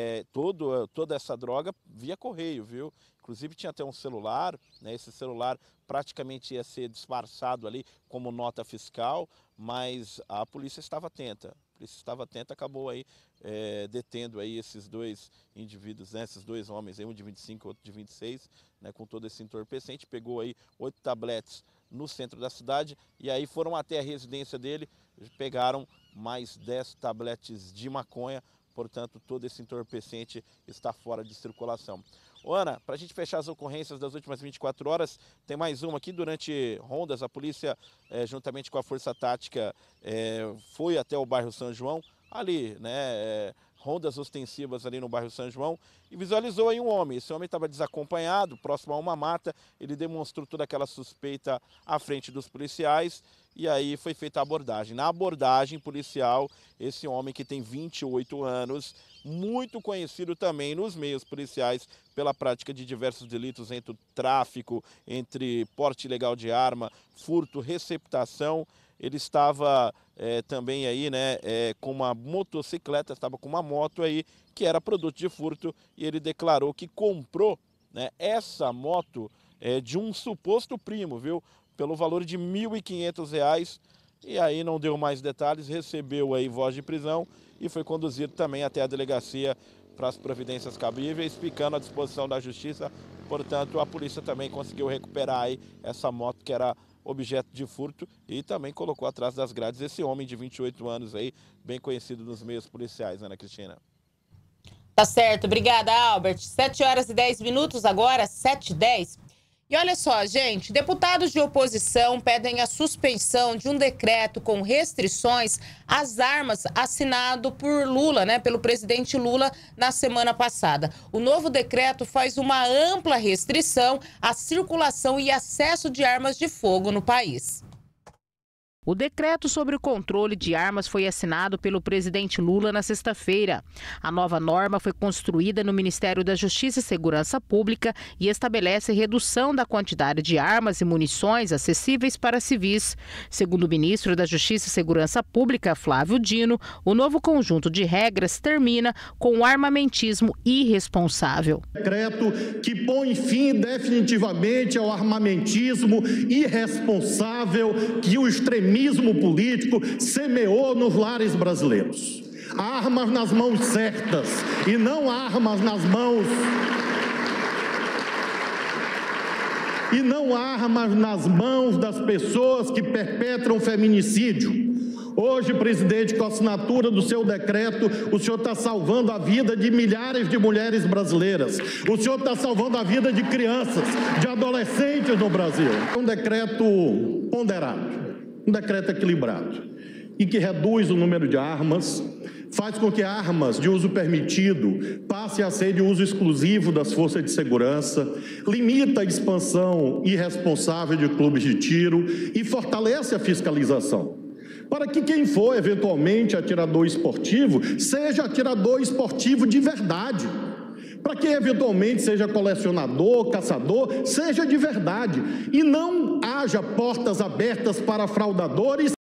toda essa droga via correio, viu? Inclusive tinha até um celular, né, esse celular praticamente ia ser disfarçado ali como nota fiscal, mas a polícia estava atenta. Acabou aí detendo aí esses dois indivíduos, né, esses dois homens, aí, um de 25 e outro de 26, né, com todo esse entorpecente. Pegou aí 8 tabletes no centro da cidade e aí foram até a residência dele, pegaram mais 10 tabletes de maconha, portanto todo esse entorpecente está fora de circulação. Ô, Ana, para a gente fechar as ocorrências das últimas 24 horas, tem mais uma aqui. Durante rondas, a polícia, juntamente com a Força Tática, foi até o bairro São João, ali, né, rondas ostensivas ali no bairro São João, e visualizou aí um homem. Esse homem estava desacompanhado, próximo a uma mata, ele demonstrou toda aquela suspeita à frente dos policiais, e aí foi feita a abordagem. Na abordagem policial, esse homem que tem 28 anos, muito conhecido também nos meios policiais pela prática de diversos delitos entre o tráfico, entre porte ilegal de arma, furto, receptação. Ele estava também aí, né, com uma motocicleta, estava com uma moto aí que era produto de furto, e ele declarou que comprou, né, essa moto de um suposto primo, viu? Pelo valor de R$ 1.500, e aí não deu mais detalhes, recebeu aí voz de prisão e foi conduzido também até a delegacia para as providências cabíveis, ficando à disposição da justiça. Portanto, a polícia também conseguiu recuperar aí essa moto que era objeto de furto e também colocou atrás das grades esse homem de 28 anos aí, bem conhecido nos meios policiais, Ana Cristina. Tá certo, obrigada, Albert. 7 horas e 10 minutos agora, 7h10. E olha só, gente, deputados de oposição pedem a suspensão de um decreto com restrições às armas assinado por Lula, né, pelo presidente Lula na semana passada. O novo decreto faz uma ampla restrição à circulação e acesso de armas de fogo no país. O decreto sobre o controle de armas foi assinado pelo presidente Lula na sexta-feira. A nova norma foi construída no Ministério da Justiça e Segurança Pública e estabelece redução da quantidade de armas e munições acessíveis para civis. Segundo o ministro da Justiça e Segurança Pública, Flávio Dino, o novo conjunto de regras termina com o armamentismo irresponsável. Decreto que põe fim definitivamente ao armamentismo irresponsável que o extremismo político semeou nos lares brasileiros. Armas nas mãos certas e não armas nas mãos... E não armas nas mãos das pessoas que perpetram feminicídio. Hoje, presidente, com a assinatura do seu decreto, o senhor está salvando a vida de milhares de mulheres brasileiras. O senhor está salvando a vida de crianças, de adolescentes no Brasil. É um decreto ponderado. Um decreto equilibrado e que reduz o número de armas, faz com que armas de uso permitido passem a ser de uso exclusivo das forças de segurança, limita a expansão irresponsável de clubes de tiro e fortalece a fiscalização, para que quem for eventualmente atirador esportivo, seja atirador esportivo de verdade. Para quem eventualmente seja colecionador, caçador, seja de verdade. E não haja portas abertas para fraudadores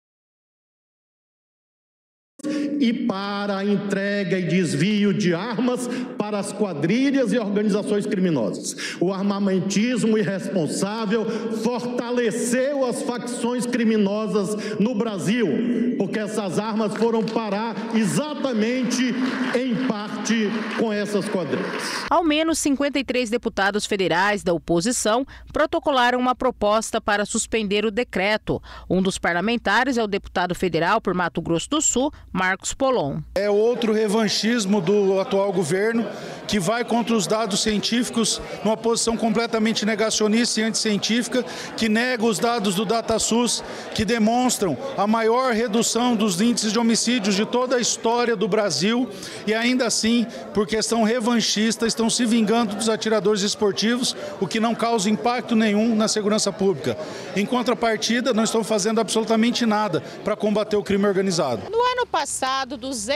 e para a entrega e desvio de armas para as quadrilhas e organizações criminosas. O armamentismo irresponsável fortaleceu as facções criminosas no Brasil, porque essas armas foram parar exatamente em parte com essas quadrilhas. Ao menos 53 deputados federais da oposição protocolaram uma proposta para suspender o decreto. Um dos parlamentares é o deputado federal por Mato Grosso do Sul, Marcos Marcos Polon. É outro revanchismo do atual governo, que vai contra os dados científicos, numa posição completamente negacionista e anticientífica, que nega os dados do DataSUS, que demonstram a maior redução dos índices de homicídios de toda a história do Brasil, e ainda assim, por questão revanchista, estão se vingando dos atiradores esportivos, o que não causa impacto nenhum na segurança pública. Em contrapartida, não estão fazendo absolutamente nada para combater o crime organizado. No ano passado,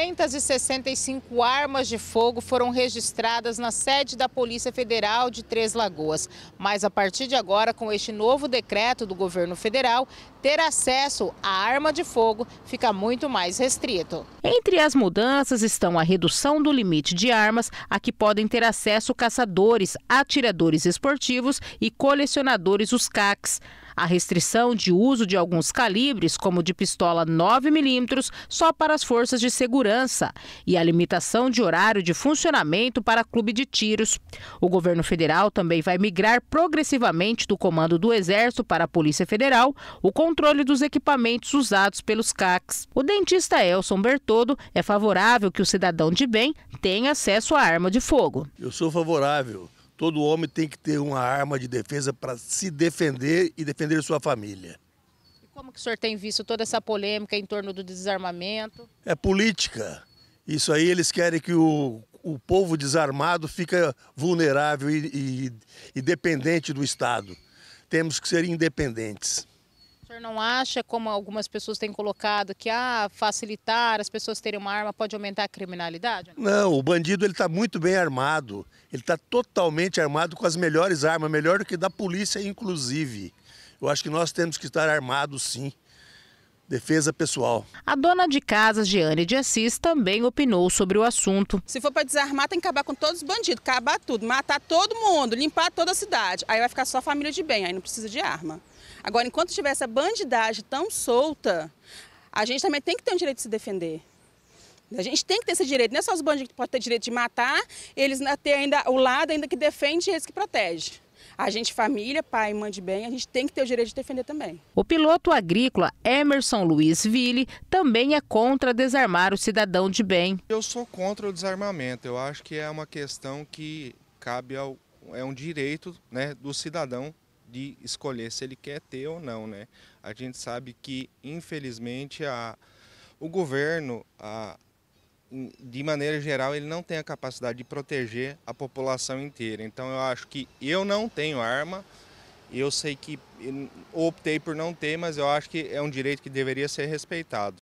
265 armas de fogo foram registradas na sede da Polícia Federal de Três Lagoas. Mas a partir de agora, com este novo decreto do governo federal, ter acesso à arma de fogo fica muito mais restrito. Entre as mudanças estão a redução do limite de armas a que podem ter acesso caçadores, atiradores esportivos e colecionadores, os CACs. A restrição de uso de alguns calibres, como de pistola 9mm, só para as forças de segurança, e a limitação de horário de funcionamento para clube de tiros. O governo federal também vai migrar progressivamente do comando do Exército para a Polícia Federal o controle dos equipamentos usados pelos CACs. O dentista Elson Bertoldo é favorável que o cidadão de bem tenha acesso à arma de fogo. Eu sou favorável. Todo homem tem que ter uma arma de defesa para se defender e defender sua família. E como que o senhor tem visto toda essa polêmica em torno do desarmamento? É política. Isso aí eles querem que o povo desarmado fique vulnerável e dependente do Estado. Temos que ser independentes. O senhor não acha, como algumas pessoas têm colocado, que facilitar as pessoas terem uma arma pode aumentar a criminalidade? Não, o bandido está muito bem armado. Ele está totalmente armado com as melhores armas, melhor do que da polícia, inclusive. Eu acho que nós temos que estar armados, sim. Defesa pessoal. A dona de casa, Jeane de Assis, também opinou sobre o assunto. Se for para desarmar, tem que acabar com todos os bandidos, acabar tudo, matar todo mundo, limpar toda a cidade. Aí vai ficar só a família de bem, aí não precisa de arma. Agora, enquanto tiver essa bandidagem tão solta, a gente também tem que ter o direito de se defender. A gente tem que ter esse direito, não é só os bandidos que podem ter direito de matar, eles têm ainda o lado ainda que defende e eles que protege. A gente, família, pai e mãe de bem, a gente tem que ter o direito de defender também. O piloto agrícola Emerson Luiz Ville também é contra desarmar o cidadão de bem. Eu sou contra o desarmamento, eu acho que é uma questão que cabe é um direito, né, do cidadão de escolher se ele quer ter ou não, né? A gente sabe que, infelizmente, o governo, de maneira geral, ele não tem a capacidade de proteger a população inteira. Então, eu acho que eu não tenho arma, eu sei que optei por não ter, mas eu acho que é um direito que deveria ser respeitado.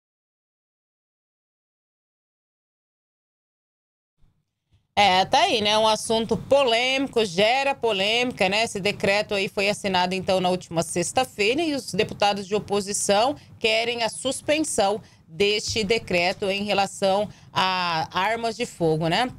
Tá aí, né? Um assunto polêmico, gera polêmica, né? Esse decreto aí foi assinado, então, na última sexta-feira e os deputados de oposição querem a suspensão deste decreto em relação a armas de fogo, né?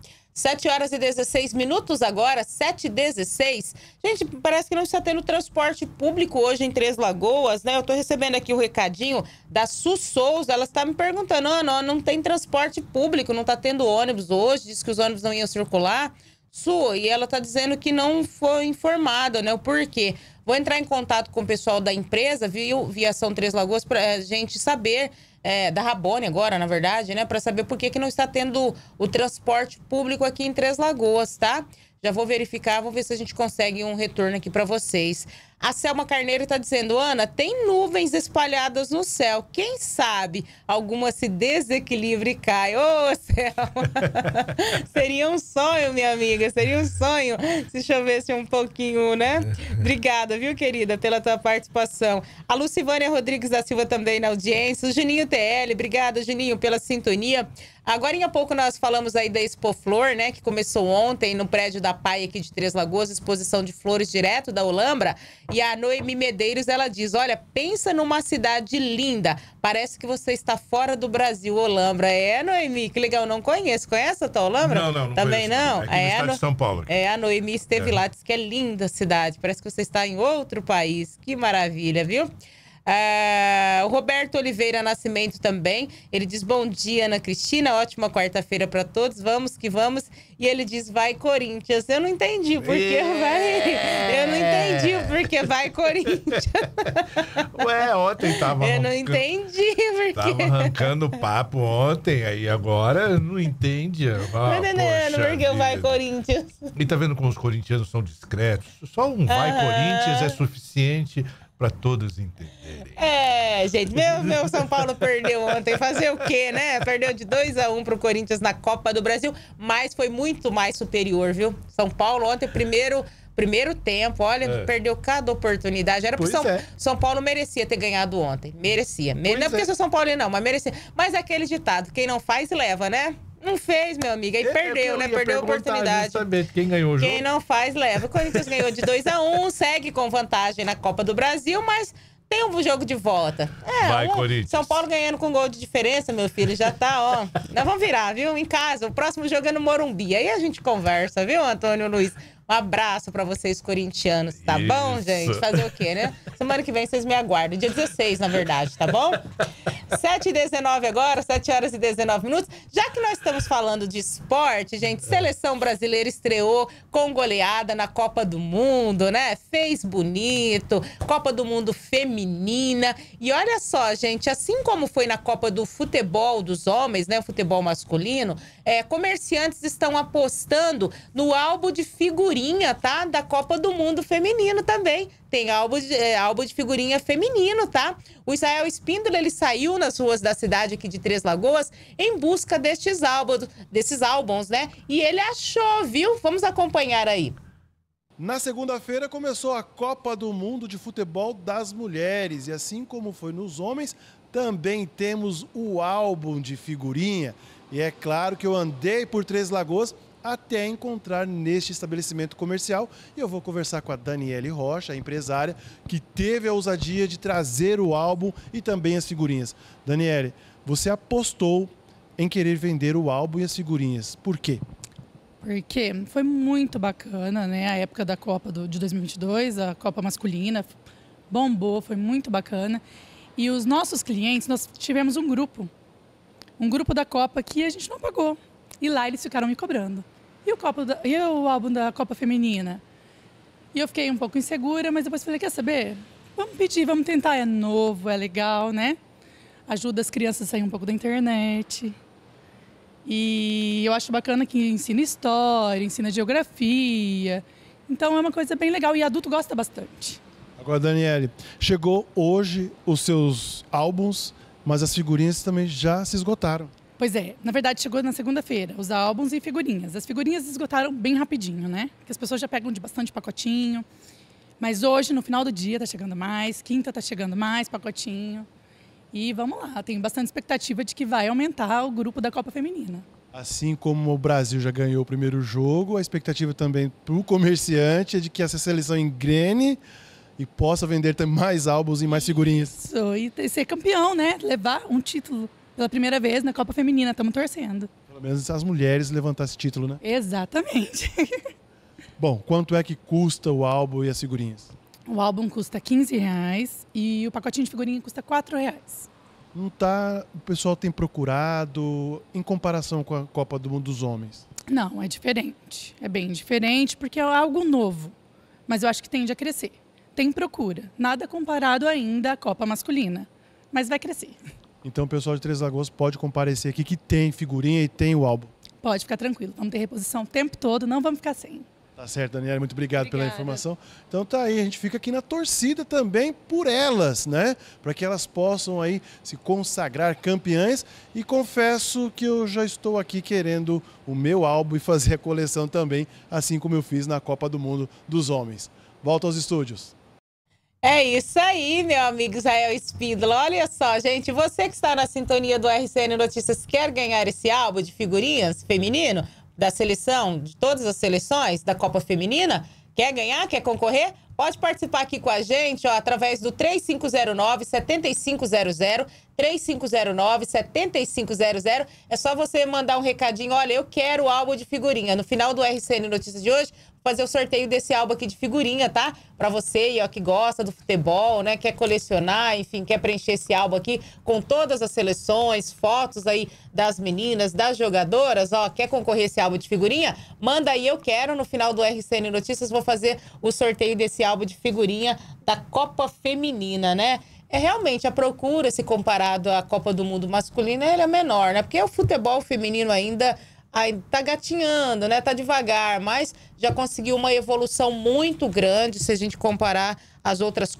7h16 agora, 7h16. Gente, parece que não está tendo transporte público hoje em Três Lagoas, né? Eu tô recebendo aqui o recadinho da Su Souza, ela está me perguntando, não tem transporte público, não tá tendo ônibus hoje, diz que os ônibus não iam circular. Su, e ela tá dizendo que não foi informada, né? O porquê. Vou entrar em contato com o pessoal da empresa, Viação Três Lagoas, pra gente saber... da Rabone agora, na verdade, né? Para saber por que não está tendo o transporte público aqui em Três Lagoas, tá? Já vou verificar, vou ver se a gente consegue um retorno aqui para vocês. A Selma Carneiro está dizendo, Ana, tem nuvens espalhadas no céu. Quem sabe alguma se desequilibre e cai. Ô, Selma! Seria um sonho, minha amiga, seria um sonho se chovesse um pouquinho, né? Obrigada, viu, querida, pela tua participação. A Lucivânia Rodrigues da Silva também na audiência. O Juninho TL, obrigada, Juninho, pela sintonia. Agora, em pouco, nós falamos aí da Expo Flor, né? Que começou ontem no prédio da PAI aqui de Três Lagoas, exposição de flores direto da Olambra. E a Noemi Medeiros, ela diz, olha, pensa numa cidade linda. Parece que você está fora do Brasil, Olambra. Noemi, que legal, não conheço. Conhece a tua Olambra? Não Também conheço, não? Aqui no estado de São Paulo. A Noemi esteve lá, disse que é linda a cidade. Parece que você está em outro país. Que maravilha, viu? O Roberto Oliveira Nascimento também. Ele diz, bom dia, Ana Cristina. Ótima quarta-feira para todos. Vamos que vamos. E ele diz, vai Corinthians. Eu não entendi porque vai... Eu não entendi o porquê vai Corinthians. Ué, ontem tava... Eu não entendi porque... Tava arrancando papo ontem, aí agora não entende. Não entendendo porque vai Corinthians. E tá vendo como os corintianos são discretos? Só um vai Corinthians é suficiente para todos entenderem. Gente, meu São Paulo perdeu ontem. Fazer o quê, né? Perdeu de 2-1 pro Corinthians na Copa do Brasil, mas foi muito mais superior, viu? São Paulo ontem, primeiro tempo, olha, perdeu cada oportunidade. Era pro São Paulo merecia ter ganhado ontem. Merecia. Não é porque eu sou São Paulo não, mas merecia. Mas é aquele ditado, quem não faz, leva, né? Não fez, meu amigo. Aí perdeu, né? Perdeu a oportunidade. Quem ganhou o jogo? Quem não faz, leva. O Corinthians ganhou de 2-1, segue com vantagem na Copa do Brasil, mas tem um jogo de volta. Vai, Corinthians. São Paulo ganhando com gol de diferença, meu filho. Já tá, ó. Nós vamos virar, viu? Em casa. O próximo jogo é no Morumbi. Aí a gente conversa, viu, Antônio Luiz? Um abraço pra vocês, corintianos, tá bom, gente? Fazer o quê, né? Semana que vem vocês me aguardam. Dia 16, na verdade, tá bom? 7h19 agora, 7h19. Já que nós estamos falando de esporte, gente, seleção brasileira estreou com goleada na Copa do Mundo, né? Fez bonito, Copa do Mundo feminina. E olha só, gente, assim como foi na Copa do futebol dos homens, né? O futebol masculino, comerciantes estão apostando no álbum de figurinha, tá? Da Copa do Mundo feminino também. Tem álbum de figurinha feminino, tá? O Israel Espíndola, ele saiu nas ruas da cidade aqui de Três Lagoas em busca desses álbuns, né? E ele achou, viu? Vamos acompanhar aí. Na segunda-feira começou a Copa do Mundo de Futebol das Mulheres. E assim como foi nos homens, também temos o álbum de figurinha. E é claro que eu andei por Três Lagoas até encontrar neste estabelecimento comercial. E eu vou conversar com a Daniele Rocha, a empresária, que teve a ousadia de trazer o álbum e também as figurinhas. Daniele, você apostou em querer vender o álbum e as figurinhas. Por quê? Porque foi muito bacana, né? A época da Copa de 2022, a Copa masculina, bombou, foi muito bacana. E os nossos clientes, nós tivemos um grupo da Copa que a gente não pagou. E lá eles ficaram me cobrando. E o álbum da Copa Feminina? E eu fiquei um pouco insegura, mas depois falei, quer saber? Vamos pedir, vamos tentar. É novo, é legal, né? Ajuda as crianças a sair um pouco da internet. E eu acho bacana que ensina história, ensina geografia. Então é uma coisa bem legal e adulto gosta bastante. Agora, Daniele, chegou hoje os seus álbuns, mas as figurinhas também já se esgotaram. Pois é, na verdade chegou na segunda-feira, os álbuns e figurinhas. As figurinhas esgotaram bem rapidinho, né? Porque as pessoas já pegam de bastante pacotinho. Mas hoje, no final do dia, tá chegando mais. Quinta tá chegando mais pacotinho. E vamos lá, tenho bastante expectativa de que vai aumentar o grupo da Copa Feminina. Assim como o Brasil já ganhou o primeiro jogo, a expectativa também para o comerciante é de que essa seleção engrene e possa vender também mais álbuns e mais figurinhas. Isso, e ser campeão, né? Levar um título pela primeira vez na Copa Feminina, estamos torcendo. Pelo menos as mulheres levantar esse título, né? Exatamente. Bom, quanto é que custa o álbum e as figurinhas? O álbum custa R$15 e o pacotinho de figurinha custa R$4. Não tá, o pessoal tem procurado em comparação com a Copa do Mundo dos Homens? Não, é diferente. É bem diferente porque é algo novo. Mas eu acho que tende a crescer. Tem procura. Nada comparado ainda à Copa masculina. Mas vai crescer. Então o pessoal de Três Lagoas pode comparecer aqui que tem figurinha e tem o álbum. Pode ficar tranquilo. Vamos ter reposição o tempo todo, não vamos ficar sem. Tá certo, Daniela, muito obrigado pela informação. Então tá aí, a gente fica aqui na torcida também por elas, né? Para que elas possam aí se consagrar campeãs. E confesso que eu já estou aqui querendo o meu álbum e fazer a coleção também, assim como eu fiz na Copa do Mundo dos Homens. Volto aos estúdios. É isso aí, meu amigo Israel Espíndola. Olha só, gente, você que está na sintonia do RCN Notícias quer ganhar esse álbum de figurinhas feminino da seleção, de todas as seleções da Copa Feminina? Quer ganhar? Quer concorrer? Pode participar aqui com a gente, ó, através do 3509-7500, 3509-7500. É só você mandar um recadinho, olha, eu quero o álbum de figurinha. No final do RCN Notícias de hoje, vou fazer o sorteio desse álbum aqui de figurinha, tá? Pra você, ó, que gosta do futebol, né? Quer colecionar, enfim, quer preencher esse álbum aqui com todas as seleções, fotos aí das meninas, das jogadoras, ó, quer concorrer a esse álbum de figurinha? Manda aí, eu quero. No final do RCN Notícias, vou fazer o sorteio desse álbum de figurinha da Copa Feminina, né? É realmente a procura, se comparado à Copa do Mundo masculina, ela é menor, né? Porque o futebol feminino ainda tá gatinhando, né? Tá devagar, mas já conseguiu uma evolução muito grande se a gente comparar as outras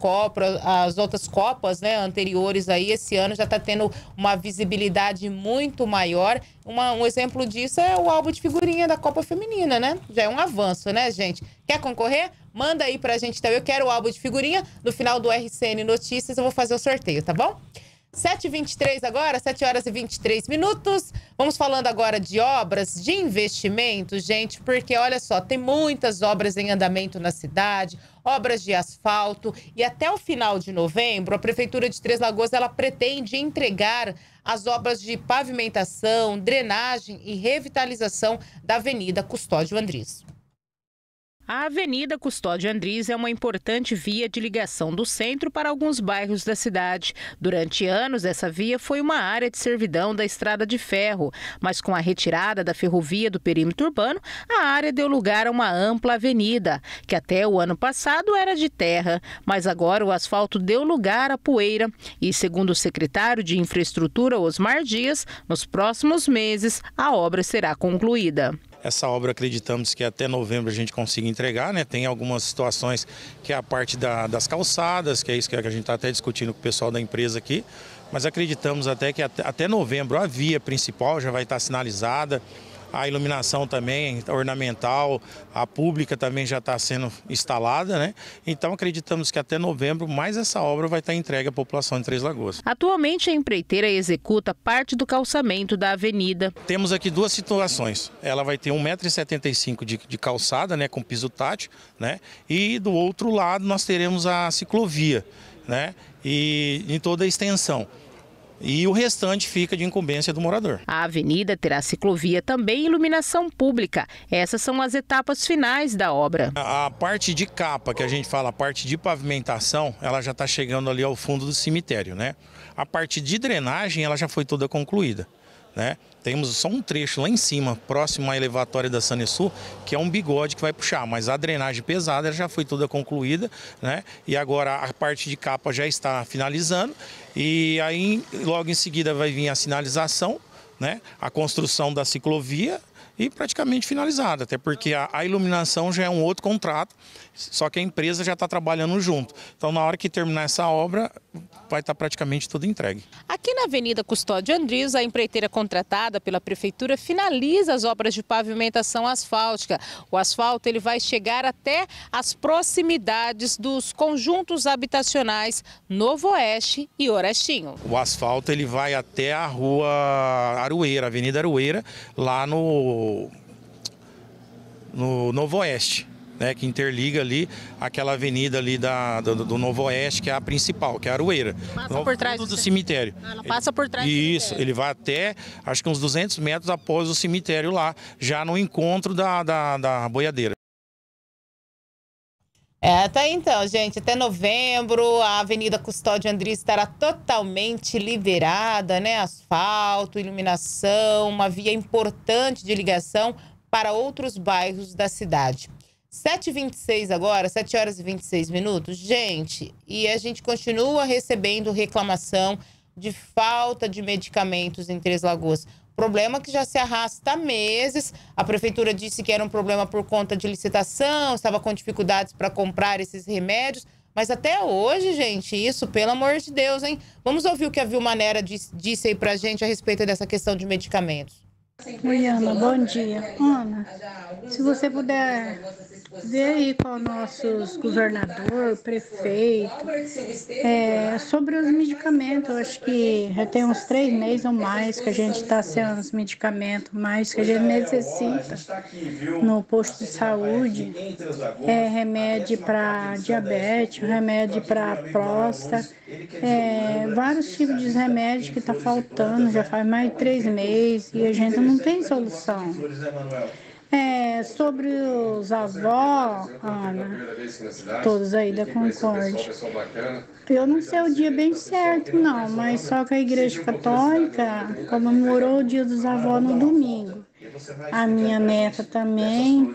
Copas, né, anteriores aí. Esse ano já tá tendo uma visibilidade muito maior. Um exemplo disso é o álbum de figurinha da Copa Feminina, né? Já é um avanço, né, gente? Quer concorrer? Manda aí pra gente, então. Eu quero o álbum de figurinha. No final do RCN Notícias eu vou fazer o sorteio, tá bom? 7h23 agora, 7 horas e 23 minutos. Vamos falando agora de obras, de investimentos, gente, porque olha só, tem muitas obras em andamento na cidade, obras de asfalto, e até o final de novembro, a Prefeitura de Três Lagoas, ela pretende entregar as obras de pavimentação, drenagem e revitalização da Avenida Custódio Andrés. A Avenida Custódio Andrés é uma importante via de ligação do centro para alguns bairros da cidade. Durante anos, essa via foi uma área de servidão da estrada de ferro, mas com a retirada da ferrovia do perímetro urbano, a área deu lugar a uma ampla avenida, que até o ano passado era de terra, mas agora o asfalto deu lugar à poeira. E, segundo o secretário de Infraestrutura, Osmar Dias, nos próximos meses a obra será concluída. Essa obra acreditamos que até novembro a gente consiga entregar, né? Tem algumas situações que é a parte das calçadas, que é isso que a gente está até discutindo com o pessoal da empresa aqui, mas acreditamos até que até novembro a via principal já vai estar sinalizada, a iluminação também, ornamental, a pública também já está sendo instalada, né? Então acreditamos que até novembro mais essa obra vai estar entregue à população de Três Lagoas. Atualmente a empreiteira executa parte do calçamento da avenida. Temos aqui duas situações. Ela vai ter 1,75 m de calçada, né, com piso tátil, né? E do outro lado nós teremos a ciclovia, né? E em toda a extensão. E o restante fica de incumbência do morador. A avenida terá ciclovia também e iluminação pública. Essas são as etapas finais da obra. A parte de capa, que a gente fala, a parte de pavimentação, ela já está chegando ali ao fundo do cemitério, né? A parte de drenagem, ela já foi toda concluída, né? Temos só um trecho lá em cima, próximo à elevatória da Sanesul, que é um bigode que vai puxar, mas a drenagem pesada já foi toda concluída, né? E agora a parte de capa já está finalizando e aí logo em seguida vai vir a sinalização, né? A construção da ciclovia e praticamente finalizada, até porque a iluminação já é um outro contrato, só que a empresa já está trabalhando junto. Então, na hora que terminar essa obra, vai estar praticamente tudo entregue. Aqui na Avenida Custódio Andrés, a empreiteira contratada pela Prefeitura finaliza as obras de pavimentação asfáltica. O asfalto ele vai chegar até as proximidades dos conjuntos habitacionais Novo Oeste e Orestinho. O asfalto ele vai até a rua Aroeira, Avenida Aroeira, lá no Novo Oeste, né, que interliga ali aquela avenida ali do Novo Oeste, que é a principal, que é a Aroeira. Passa por trás do cemitério. Ela passa por trás do Isso, cemitério. ele vai até, acho que uns 200 metros após o cemitério lá, já no encontro da boiadeira. Tá então, gente, até novembro a Avenida Custódio Andrés estará totalmente liberada, né? Asfalto, iluminação, uma via importante de ligação para outros bairros da cidade. 7h26 agora, 7 horas e 26 minutos. Gente, e a gente continua recebendo reclamação de falta de medicamentos em Três Lagoas. Problema que já se arrasta há meses. A prefeitura disse que era um problema por conta de licitação, estava com dificuldades para comprar esses remédios. Mas até hoje, gente, isso, pelo amor de Deus, hein? Vamos ouvir o que a Vilma Nera disse aí pra gente a respeito dessa questão de medicamentos. Oi, Ana, bom dia. Ana, se você puder ver aí com os nossos governador, prefeito, sobre os medicamentos. Eu acho que já tem uns 3 meses ou mais que a gente está sem os medicamentos mais que a gente necessita no posto de saúde. Remédio para diabetes, remédio para próstata, vários tipos de remédios que está faltando, já faz mais de 3 meses e a gente não tem solução. Sobre os avós, Ana, todos aí da Concórdia, eu não sei o dia bem certo não, mas só que a Igreja Católica comemorou o dia dos avós no domingo. A minha neta também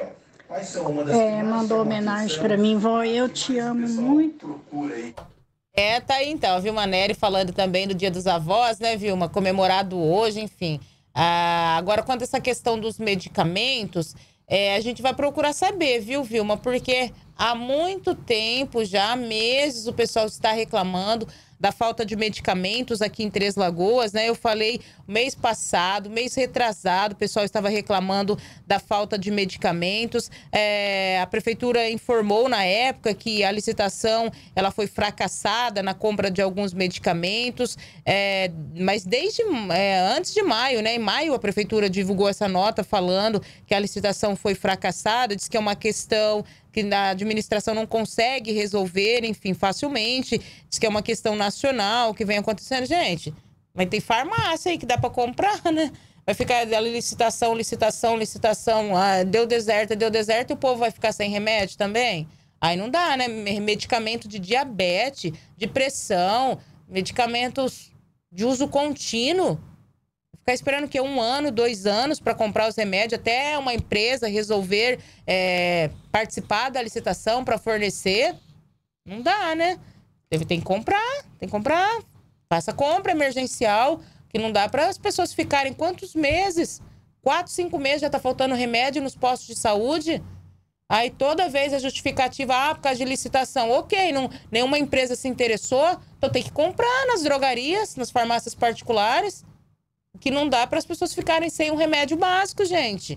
mandou homenagem para mim, vó, eu te amo muito. Tá aí então, a Vilma Neri falando também do Dia dos Avós, né, Vilma? Comemorado hoje, enfim. Agora, quanto a essa questão dos medicamentos, a gente vai procurar saber, viu, Vilma? Porque há muito tempo, já há meses, o pessoal está reclamando da falta de medicamentos aqui em Três Lagoas, né? Eu falei mês passado, mês retrasado, o pessoal estava reclamando da falta de medicamentos. A prefeitura informou na época que a licitação ela foi fracassada na compra de alguns medicamentos, mas desde antes de maio, né? Em maio a prefeitura divulgou essa nota falando que a licitação foi fracassada, diz que é uma questão que a administração não consegue resolver, enfim, facilmente. Diz que é uma questão nacional que vem acontecendo. Gente, mas tem farmácia aí que dá para comprar, né? Vai ficar licitação. Deu deserto e o povo vai ficar sem remédio também? Aí não dá, né? Medicamento de diabetes, de pressão, medicamentos de uso contínuo. Ficar esperando que 1 ano, 2 anos para comprar os remédios, até uma empresa resolver participar da licitação para fornecer, não dá, né? Tem que comprar. Faça compra emergencial, que não dá para as pessoas ficarem quantos meses? 4, 5 meses já tá faltando remédio nos postos de saúde. Aí toda vez a justificativa, por causa de licitação. Ok, nenhuma empresa se interessou, então tem que comprar nas drogarias, nas farmácias particulares. Que não dá para as pessoas ficarem sem um remédio básico, gente.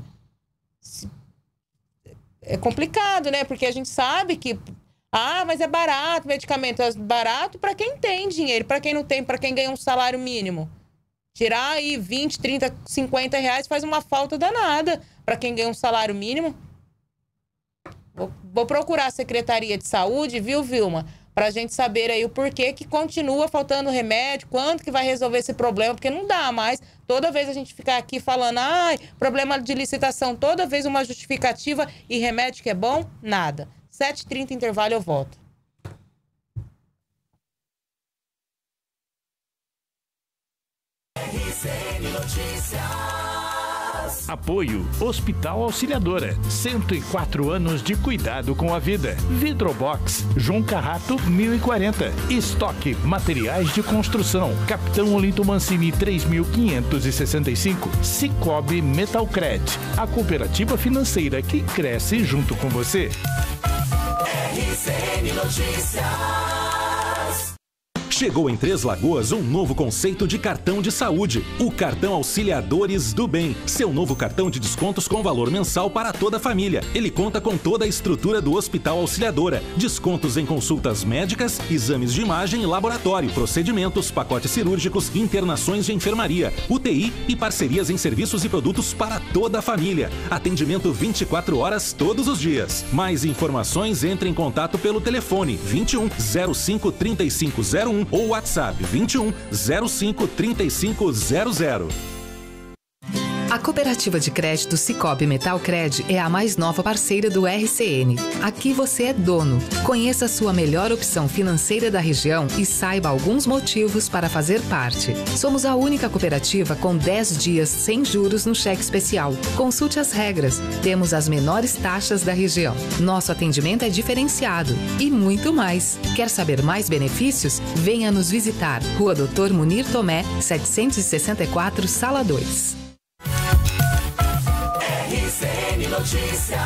É complicado, né? Porque a gente sabe que... mas é barato, medicamento. É barato para quem tem dinheiro, para quem não tem, para quem ganha um salário mínimo. Tirar aí 20, 30, 50 reais faz uma falta danada para quem ganha um salário mínimo. Vou procurar a Secretaria de Saúde, viu, Vilma? Pra gente saber aí o porquê que continua faltando remédio, quanto que vai resolver esse problema, porque não dá mais. Toda vez a gente ficar aqui falando, problema de licitação, toda vez uma justificativa e remédio que é bom, nada. 7h30, intervalo, eu volto. RCN Notícias. Apoio Hospital Auxiliadora. 104 anos de cuidado com a vida. Vidrobox, João Carrato, 1040. Estoque Materiais de Construção. Capitão Olinto Mancini, 3565. Cicobi Metalcred. A cooperativa financeira que cresce junto com você. RCN Notícias. Chegou em Três Lagoas um novo conceito de cartão de saúde, o cartão Auxiliadores do Bem. Seu novo cartão de descontos com valor mensal para toda a família. Ele conta com toda a estrutura do Hospital Auxiliadora. Descontos em consultas médicas, exames de imagem e laboratório, procedimentos, pacotes cirúrgicos, internações de enfermaria, UTI e parcerias em serviços e produtos para toda a família. Atendimento 24 horas todos os dias. Mais informações, entre em contato pelo telefone 21 05 3501 ou WhatsApp 21 05 3500. A cooperativa de crédito Cicobi Metalcred é a mais nova parceira do RCN. Aqui você é dono. Conheça a sua melhor opção financeira da região e saiba alguns motivos para fazer parte. Somos a única cooperativa com 10 dias sem juros no cheque especial. Consulte as regras. Temos as menores taxas da região. Nosso atendimento é diferenciado e muito mais. Quer saber mais benefícios? Venha nos visitar. Rua Dr. Munir Tomé, 764, Sala 2. RCN Notícias.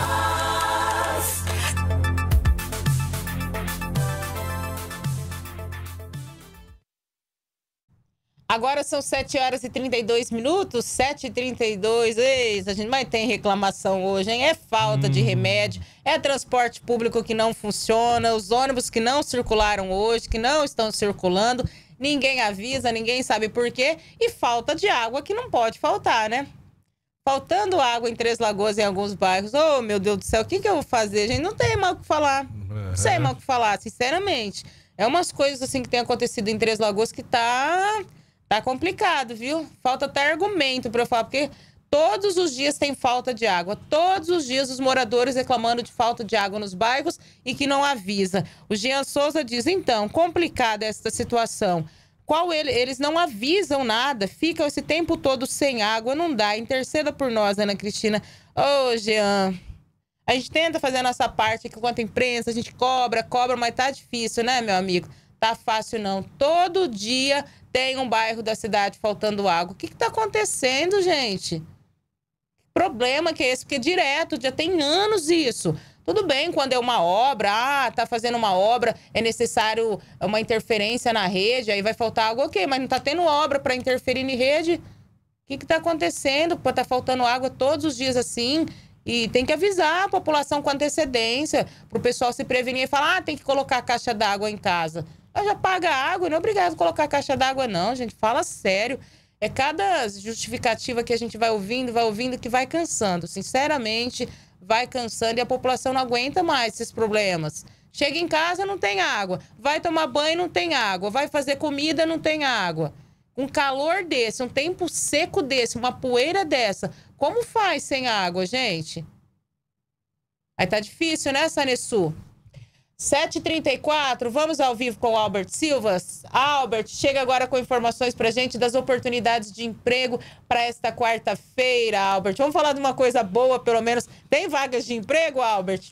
Agora são 7 horas e 32 minutos, 7h32. Ei, a gente mais tem reclamação hoje, hein? É falta de remédio, é transporte público que não funciona, os ônibus que não circularam hoje, que não estão circulando, ninguém avisa, ninguém sabe por quê, e falta de água que não pode faltar, né? Faltando água em Três Lagoas, em alguns bairros. Oh, meu Deus do céu, o que eu vou fazer, gente? Não tem mais o que falar. Não sei mais o que falar, sinceramente. É umas coisas assim que tem acontecido em Três Lagoas que tá complicado, viu? Falta até argumento para eu falar, porque todos os dias tem falta de água. Todos os dias os moradores reclamando de falta de água nos bairros e que não avisa. O Jean Souza diz, então, complicada esta situação. Eles não avisam nada, ficam esse tempo todo sem água, não dá. Interceda por nós, Ana Cristina. Ô, Jean, a gente tenta fazer a nossa parte aqui quanto imprensa, a gente cobra, mas tá difícil, né, meu amigo? Tá fácil não. Todo dia tem um bairro da cidade faltando água. O que tá acontecendo, gente? Que problema que é esse? Porque direto, já tem anos isso. Tudo bem quando é uma obra, tá fazendo uma obra, é necessário uma interferência na rede, aí vai faltar água, ok, mas não tá tendo obra para interferir na rede? O que tá acontecendo? Tá faltando água todos os dias assim, e tem que avisar a população com antecedência, pro pessoal se prevenir e falar, tem que colocar a caixa d'água em casa. Já paga água, não é obrigado a colocar a caixa d'água não, gente, fala sério. É cada justificativa que a gente vai ouvindo, que vai cansando, sinceramente, vai cansando e a população não aguenta mais esses problemas. Chega em casa, não tem água. Vai tomar banho, não tem água. Vai fazer comida, não tem água. Um calor desse, um tempo seco desse, uma poeira dessa, como faz sem água, gente? Aí tá difícil, né, Sanessu? 7h34, vamos ao vivo com o Albert Silva. Albert, chega agora com informações pra gente das oportunidades de emprego para esta quarta-feira, Albert. Vamos falar de uma coisa boa, pelo menos. Tem vagas de emprego, Albert?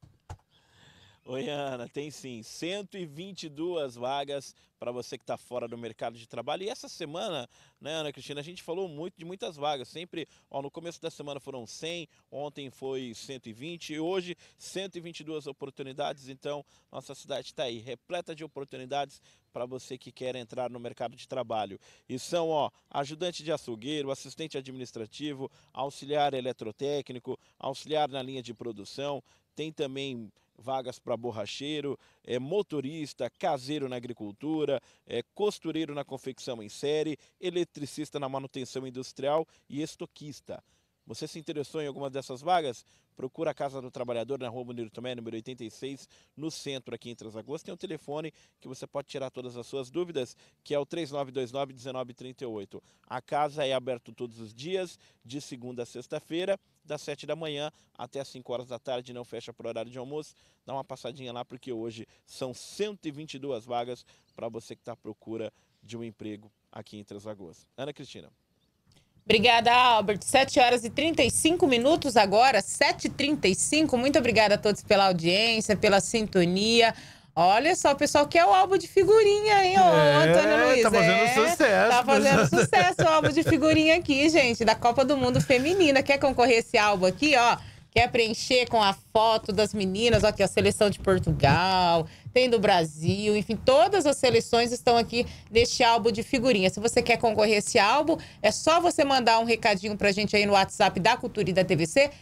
Oi, Ana, tem sim. 122 vagas para você que está fora do mercado de trabalho. E essa semana, né, Ana Cristina, a gente falou muito de muitas vagas. Sempre, no começo da semana foram 100, ontem foi 120 e hoje 122 oportunidades. Então, nossa cidade está aí, repleta de oportunidades para você que quer entrar no mercado de trabalho. E são, ajudante de açougueiro, assistente administrativo, auxiliar eletrotécnico, auxiliar na linha de produção, tem também vagas para borracheiro, motorista, caseiro na agricultura, costureiro na confecção em série, eletricista na manutenção industrial e estoquista. Você se interessou em alguma dessas vagas? Procura a Casa do Trabalhador na Rua Munir Tomé, número 86, no centro aqui em Três Lagoas. Tem um telefone que você pode tirar todas as suas dúvidas, que é o 3929-1938. A casa é aberta todos os dias, de segunda a sexta-feira, das 7 da manhã até as 5 horas da tarde, não fecha por horário de almoço. Dá uma passadinha lá, porque hoje são 122 vagas para você que está à procura de um emprego aqui em Três Lagoas. Ana Cristina. Obrigada, Albert. 7 horas e 35 minutos agora, 7h35. Muito obrigada a todos pela audiência, pela sintonia. Olha só, o pessoal quer o álbum de figurinha, hein, Antônio Luiz? Tá fazendo sucesso. Tá fazendo sucesso o álbum de figurinha aqui, gente, da Copa do Mundo Feminina. Quer concorrer esse álbum aqui, ó? Quer preencher com a foto das meninas, ó, aqui a seleção de Portugal, tem do Brasil, enfim, todas as seleções estão aqui neste álbum de figurinha. Se você quer concorrer a esse álbum, é só você mandar um recadinho pra gente aí no WhatsApp da Cultura e da TVC,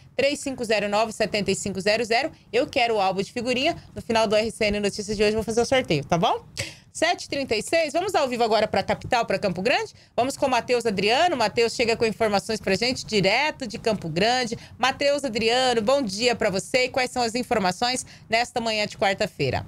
3509-7500. Eu quero o álbum de figurinha. No final do RCN Notícias de hoje eu vou fazer o sorteio, tá bom? 7h36, vamos ao vivo agora para a capital, para Campo Grande? Vamos com o Matheus Adriano. Matheus chega com informações para a gente, direto de Campo Grande. Matheus Adriano, bom dia para você. E quais são as informações nesta manhã de quarta-feira?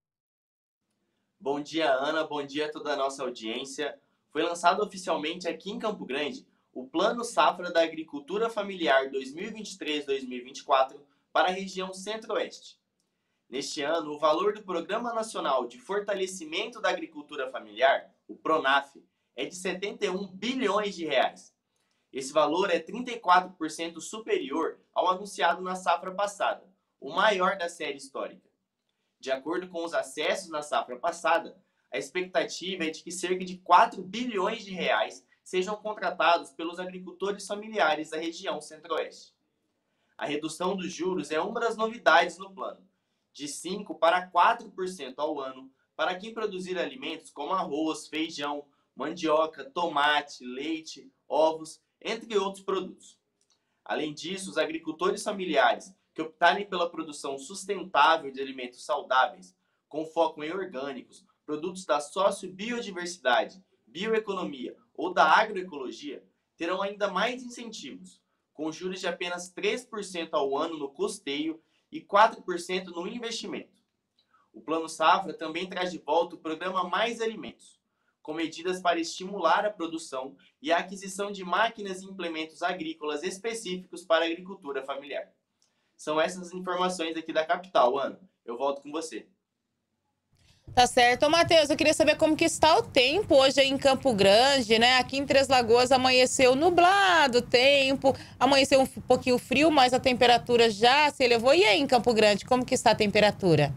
Bom dia, Ana. Bom dia a toda a nossa audiência. Foi lançado oficialmente aqui em Campo Grande o Plano Safra da Agricultura Familiar 2023-2024 para a região Centro-Oeste. Neste ano, o valor do Programa Nacional de Fortalecimento da Agricultura Familiar, o PRONAF, é de 71 bilhões de reais. Esse valor é 34% superior ao anunciado na safra passada, o maior da série histórica. De acordo com os acessos na safra passada, a expectativa é de que cerca de 4 bilhões de reais sejam contratados pelos agricultores familiares da região Centro-Oeste. A redução dos juros é uma das novidades no plano, de 5% para 4% ao ano para quem produzir alimentos como arroz, feijão, mandioca, tomate, leite, ovos, entre outros produtos. Além disso, os agricultores familiares que optarem pela produção sustentável de alimentos saudáveis, com foco em orgânicos, produtos da sociobiodiversidade, bioeconomia ou da agroecologia, terão ainda mais incentivos, com juros de apenas 3% ao ano no custeio e 4% no investimento. O Plano Safra também traz de volta o programa Mais Alimentos, com medidas para estimular a produção e a aquisição de máquinas e implementos agrícolas específicos para a agricultura familiar. São essas informações aqui da capital, Ana. Eu volto com você. Tá certo. Ô, Matheus, eu queria saber como que está o tempo hoje aí em Campo Grande, né? Aqui em Três Lagoas amanheceu nublado o tempo, amanheceu um pouquinho frio, mas a temperatura já se elevou. E aí em Campo Grande, como que está a temperatura?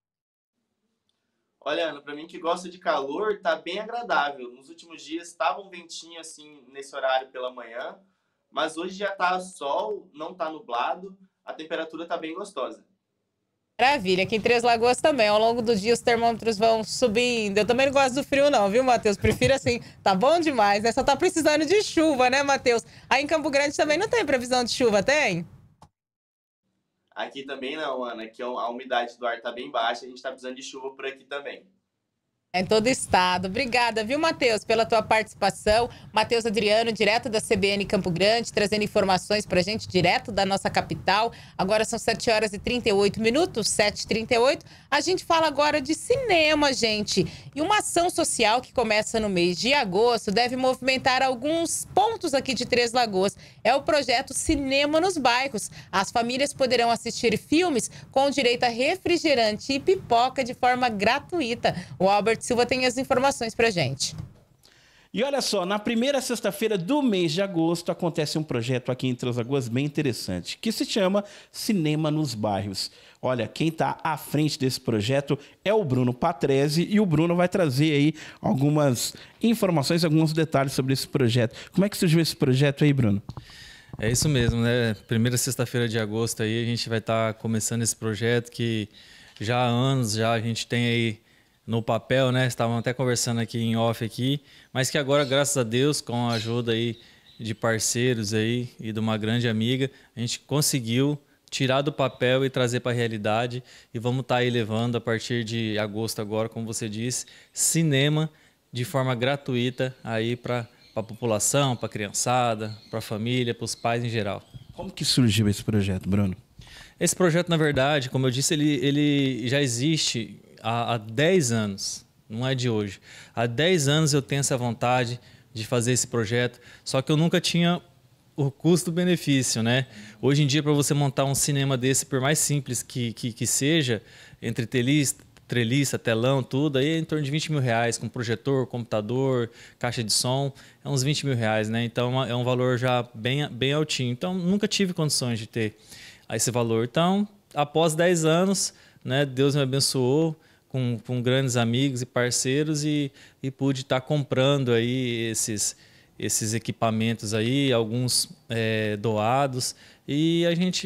Olha, Ana, para mim que gosta de calor, tá bem agradável. Nos últimos dias estava um ventinho assim nesse horário pela manhã, mas hoje já tá sol, não tá nublado, a temperatura tá bem gostosa. Maravilha, aqui em Três Lagoas também, ao longo do dia os termômetros vão subindo. Eu também não gosto do frio não, viu, Matheus? Prefiro assim, tá bom demais, né? Só tá precisando de chuva, né, Matheus? Aí em Campo Grande também não tem previsão de chuva, tem? Aqui também não, Ana, que a umidade do ar tá bem baixa, a gente tá precisando de chuva por aqui também. Em todo o estado. Obrigada, viu, Matheus, pela tua participação. Matheus Adriano, direto da CBN Campo Grande, trazendo informações pra gente, direto da nossa capital. Agora são 7h38, 7h38. A gente fala agora de cinema, gente. E uma ação social que começa no mês de agosto deve movimentar alguns pontos aqui de Três Lagoas. É o projeto Cinema nos Bairros. As famílias poderão assistir filmes com direito a refrigerante e pipoca de forma gratuita. O Albert Silva tem as informações pra gente. E olha só, na primeira sexta-feira do mês de agosto acontece um projeto aqui em Três Lagoas bem interessante, que se chama Cinema nos Bairros. Olha, quem está à frente desse projeto é o Bruno Patrese e o Bruno vai trazer aí algumas informações, alguns detalhes sobre esse projeto. Como é que surgiu esse projeto aí, Bruno? É isso mesmo, né? Primeira sexta-feira de agosto aí a gente vai estar começando esse projeto que já há anos já a gente tem aí no papel, né? Estavam até conversando aqui em off aqui, mas que agora, graças a Deus, com a ajuda aí de parceiros aí e de uma grande amiga, a gente conseguiu tirar do papel e trazer para a realidade e vamos estar aí levando a partir de agosto agora, como você disse, cinema de forma gratuita aí para a população, para a criançada, para a família, para os pais em geral. Como que surgiu esse projeto, Bruno? Esse projeto, na verdade, como eu disse, ele já existe há 10 anos, não é de hoje. Há 10 anos eu tenho essa vontade de fazer esse projeto, só que eu nunca tinha o custo-benefício, né? Hoje em dia, para você montar um cinema desse, por mais simples que seja, entre treliça, telão, tudo, aí é em torno de 20 mil reais, com projetor, computador, caixa de som, é uns 20 mil reais, né? Então é um valor já bem altinho. Então nunca tive condições de ter esse valor. Então, após 10 anos, né, Deus me abençoou com grandes amigos e parceiros e pude estar comprando aí esses equipamentos aí, alguns doados, e a gente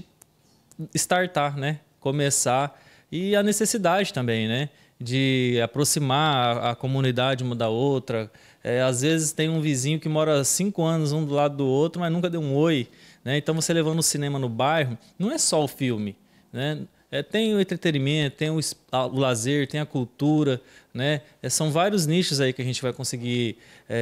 startar, né? Começar. E a necessidade também, né? De aproximar a comunidade uma da outra. Às vezes tem um vizinho que mora 5 anos um do lado do outro, mas nunca deu um oi, né? Então você levando o cinema no bairro, não é só o filme, né? Tem o entretenimento, tem o lazer, tem a cultura, né? São vários nichos aí que a gente vai conseguir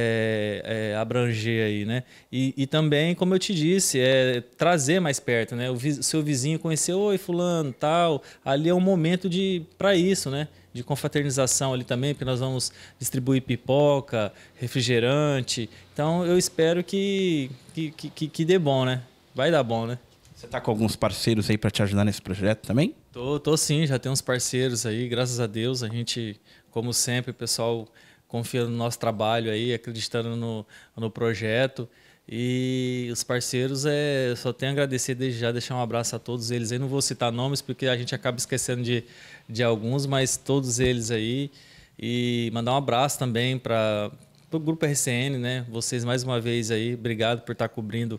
abranger aí, né? E também, como eu te disse, trazer mais perto, né? O seu vizinho conhecer, oi fulano, tal. Ali é um momento para isso, né? De confraternização ali também, porque nós vamos distribuir pipoca, refrigerante. Então eu espero que dê bom, né? Vai dar bom, né? Você está com alguns parceiros aí para te ajudar nesse projeto também? Tô sim, já tem uns parceiros aí, graças a Deus. A gente, como sempre, o pessoal confia no nosso trabalho aí, acreditando no projeto. E os parceiros, só tenho a agradecer desde já, deixar um abraço a todos eles aí. Não vou citar nomes porque a gente acaba esquecendo de alguns, mas todos eles aí. E mandar um abraço também para o Grupo RCN, né? Vocês mais uma vez aí, obrigado por estar cobrindo,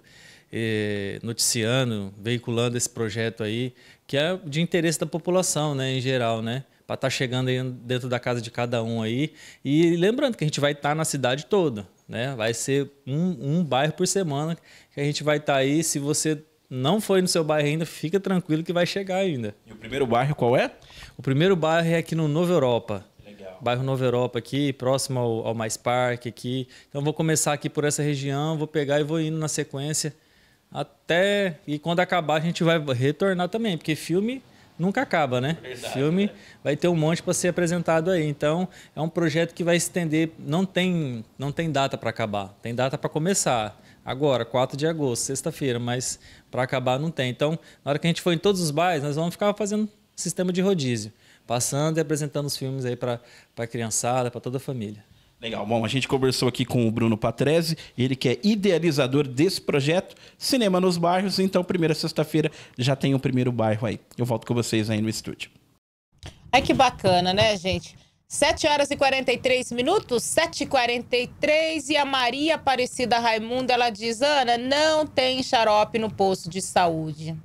noticiando, veiculando esse projeto aí, que é de interesse da população, né, em geral, né? para estar chegando aí dentro da casa de cada um aí. E lembrando que a gente vai estar na cidade toda, né? Vai ser um bairro por semana que a gente vai estar aí. Se você não foi no seu bairro ainda, fica tranquilo que vai chegar ainda. E o primeiro bairro qual é? O primeiro bairro é aqui no Nova Europa. Legal. Bairro Nova Europa aqui, próximo ao Mais Parque aqui. Então vou começar aqui por essa região, vou pegar e vou indo na sequência até... E quando acabar a gente vai retornar também, porque filme nunca acaba, né? Verdade, filme vai ter um monte para ser apresentado aí. Então é um projeto que vai se estender, não tem data para acabar, tem data para começar. Agora, 4 de agosto, sexta-feira, mas para acabar não tem. Então, na hora que a gente for em todos os bairros, nós vamos ficar fazendo sistema de rodízio, passando e apresentando os filmes aí para a criançada, para toda a família. Legal. Bom, a gente conversou aqui com o Bruno Patrese, ele que é idealizador desse projeto Cinema nos Bairros. Então, primeira sexta-feira já tem o primeiro bairro aí. Eu volto com vocês aí no estúdio. Ai, que bacana, né, gente? 7 horas e 43 minutos, 7h43, e a Maria Aparecida Raimundo, ela diz: Ana, não tem xarope no posto de saúde.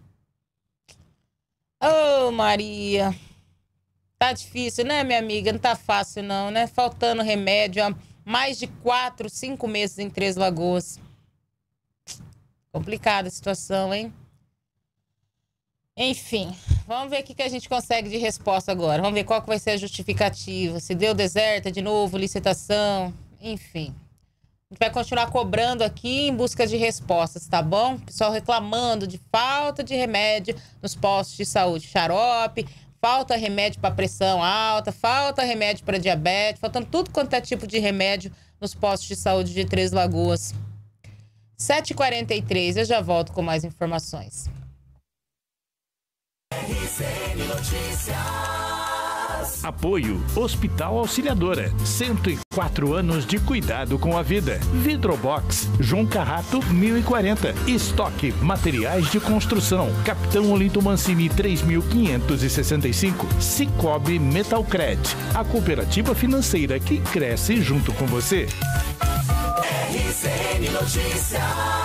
Ô, Maria, tá difícil, né, minha amiga? Não tá fácil não, né? Faltando remédio há mais de 4, 5 meses em Três Lagoas. Complicada a situação, hein? Enfim, vamos ver o que a gente consegue de resposta agora. Vamos ver qual que vai ser a justificativa. Se deu deserta de novo, licitação, enfim. A gente vai continuar cobrando aqui em busca de respostas, tá bom? Pessoal reclamando de falta de remédio nos postos de saúde. Xarope, falta remédio para pressão alta, falta remédio para diabetes, faltando tudo quanto é tipo de remédio nos postos de saúde de Três Lagoas. 7h43, eu já volto com mais informações. RCN Notícias. Apoio Hospital Auxiliadora. 104 anos de cuidado com a vida. Vidrobox, João Carrato, 1040. Estoque Materiais de Construção. Capitão Olinto Mancini, 3565. Cicobi Metalcred. A cooperativa financeira que cresce junto com você. RCN Notícias.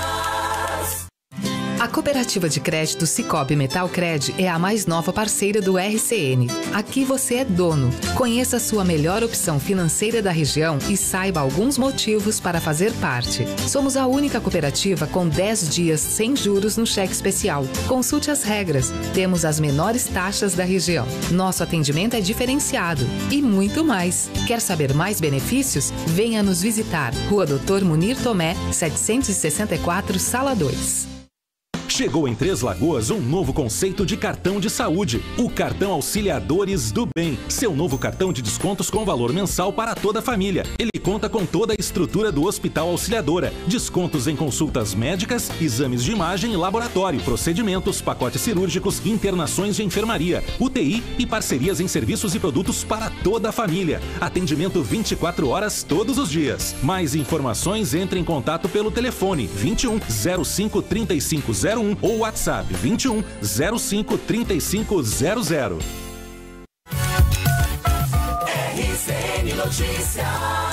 A cooperativa de crédito Cicobi Metalcred é a mais nova parceira do RCN. Aqui você é dono. Conheça a sua melhor opção financeira da região e saiba alguns motivos para fazer parte. Somos a única cooperativa com 10 dias sem juros no cheque especial. Consulte as regras. Temos as menores taxas da região. Nosso atendimento é diferenciado e muito mais. Quer saber mais benefícios? Venha nos visitar. Rua Dr. Munir Tomé, 764, Sala 2. Chegou em Três Lagoas um novo conceito de cartão de saúde, o cartão Auxiliadores do Bem. Seu novo cartão de descontos com valor mensal para toda a família. Ele conta com toda a estrutura do Hospital Auxiliadora, descontos em consultas médicas, exames de imagem e laboratório, procedimentos, pacotes cirúrgicos, internações de enfermaria, UTI e parcerias em serviços e produtos para toda a família. Atendimento 24 horas todos os dias. Mais informações, entre em contato pelo telefone 21 05 3501 ou WhatsApp 21 05 3500. RCN Notícias.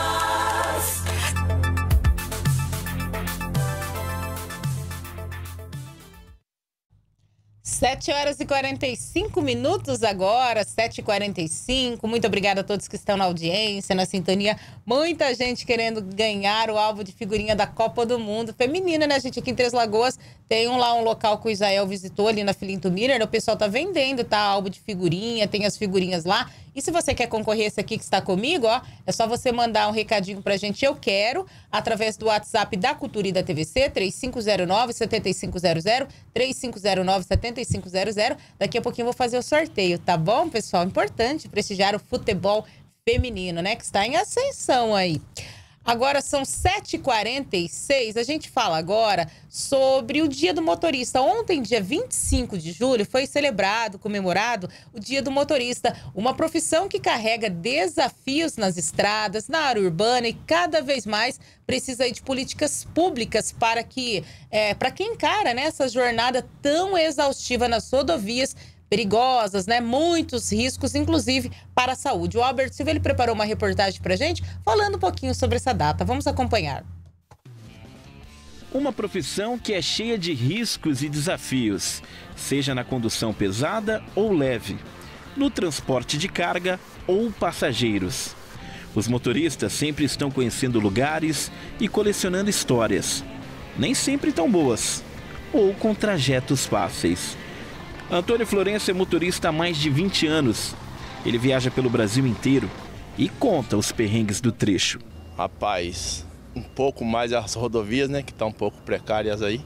7h45 agora, 7h45. Muito obrigada a todos que estão na audiência, na sintonia. Muita gente querendo ganhar o álbum de figurinha da Copa do Mundo feminina, né, gente? Aqui em Três Lagoas tem um local que o Israel visitou ali na Filinto Miller. O pessoal tá vendendo, tá? Álbum de figurinha, tem as figurinhas lá. E se você quer concorrer esse aqui que está comigo, ó, é só você mandar um recadinho pra gente, eu quero, através do WhatsApp da Cultura e da TVC, 3509-7500, 3509-7500. Daqui a pouquinho eu vou fazer o sorteio, tá bom, pessoal? Importante prestigiar o futebol feminino, né, que está em ascensão aí. Agora são 7h46, a gente fala agora sobre o Dia do Motorista. Ontem, dia 25 de julho, foi celebrado, comemorado o Dia do Motorista, uma profissão que carrega desafios nas estradas, na área urbana e cada vez mais precisa aí de políticas públicas para quem encara, né, essa jornada tão exaustiva nas rodovias perigosas, né? Muitos riscos, inclusive para a saúde. O Albert Silva, ele preparou uma reportagem pra gente falando um pouquinho sobre essa data. Vamos acompanhar. Uma profissão que é cheia de riscos e desafios, seja na condução pesada ou leve. no transporte de carga ou passageiros. Os motoristas sempre estão conhecendo lugares e colecionando histórias, nem sempre tão boas, ou com trajetos fáceis. Antônio Florencio é motorista há mais de 20 anos. Ele viaja pelo Brasil inteiro e conta os perrengues do trecho. Rapaz, um pouco mais as rodovias, né, que estão um pouco precárias aí.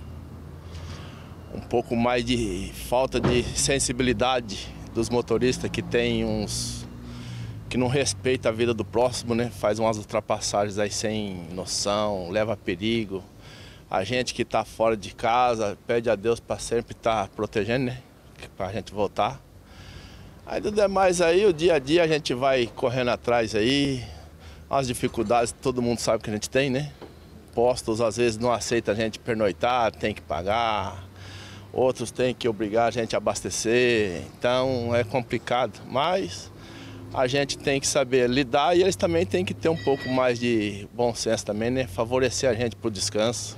Um pouco mais de falta de sensibilidade dos motoristas que tem uns que não respeita a vida do próximo, né? Faz umas ultrapassagens aí sem noção, leva a perigo. A gente que está fora de casa pede a Deus para sempre estar protegendo, né? Para a gente voltar. Aí do demais aí, o dia a dia a gente vai correndo atrás aí. As dificuldades todo mundo sabe que a gente tem, né? Postos às vezes não aceita a gente pernoitar, tem que pagar. Outros têm que obrigar a gente a abastecer. Então é complicado, mas a gente tem que saber lidar e eles também têm que ter um pouco mais de bom senso também, né? Favorecer a gente para o descanso.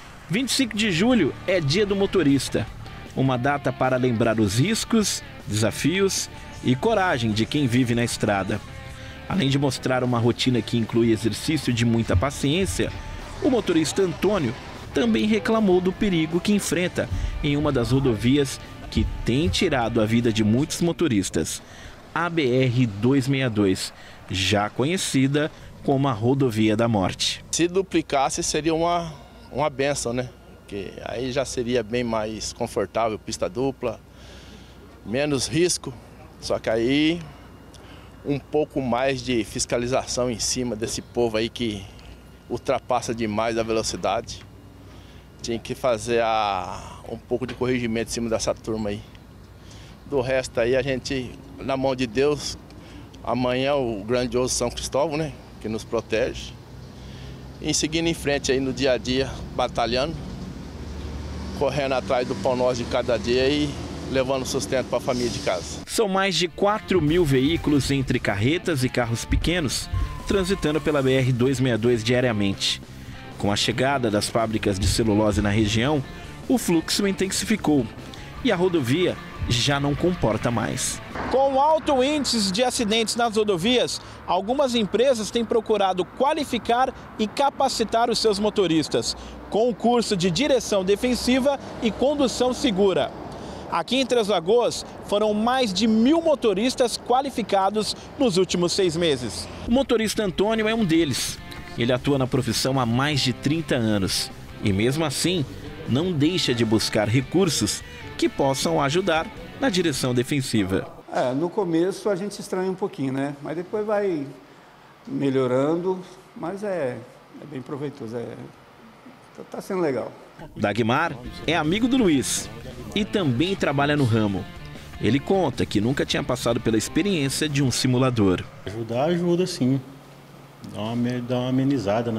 25 de julho é Dia do Motorista. Uma data para lembrar os riscos, desafios e coragem de quem vive na estrada. Além de mostrar uma rotina que inclui exercício de muita paciência, o motorista Antônio também reclamou do perigo que enfrenta em uma das rodovias que tem tirado a vida de muitos motoristas, a BR-262, já conhecida como a Rodovia da Morte. Se duplicasse seria uma benção, né? Porque aí já seria bem mais confortável, pista dupla, menos risco, só que aí um pouco mais de fiscalização em cima desse povo aí que ultrapassa demais a velocidade. Tinha que fazer um pouco de corrigimento em cima dessa turma aí. Do resto aí a gente, na mão de Deus, amanhã o grandioso São Cristóvão, né, que nos protege. E seguindo em frente aí no dia a dia, batalhando, correndo atrás do pão nosso de cada dia e levando sustento para a família de casa. São mais de 4.000 veículos entre carretas e carros pequenos transitando pela BR-262 diariamente. Com a chegada das fábricas de celulose na região, o fluxo intensificou e a rodovia já não comporta mais. Com alto índice de acidentes nas rodovias, algumas empresas têm procurado qualificar e capacitar os seus motoristas, com o curso de direção defensiva e condução segura. Aqui em Três Lagoas, foram mais de 1.000 motoristas qualificados nos últimos 6 meses. O motorista Antônio é um deles. Ele atua na profissão há mais de 30 anos e, mesmo assim, não deixa de buscar recursos que possam ajudar na direção defensiva. No começo a gente se estranha um pouquinho, né? Mas depois vai melhorando, mas é bem proveitoso, tá sendo legal. Dagmar é amigo do Luiz e também trabalha no ramo. Ele conta que nunca tinha passado pela experiência de um simulador. Ajudar ajuda sim, dá uma amenizada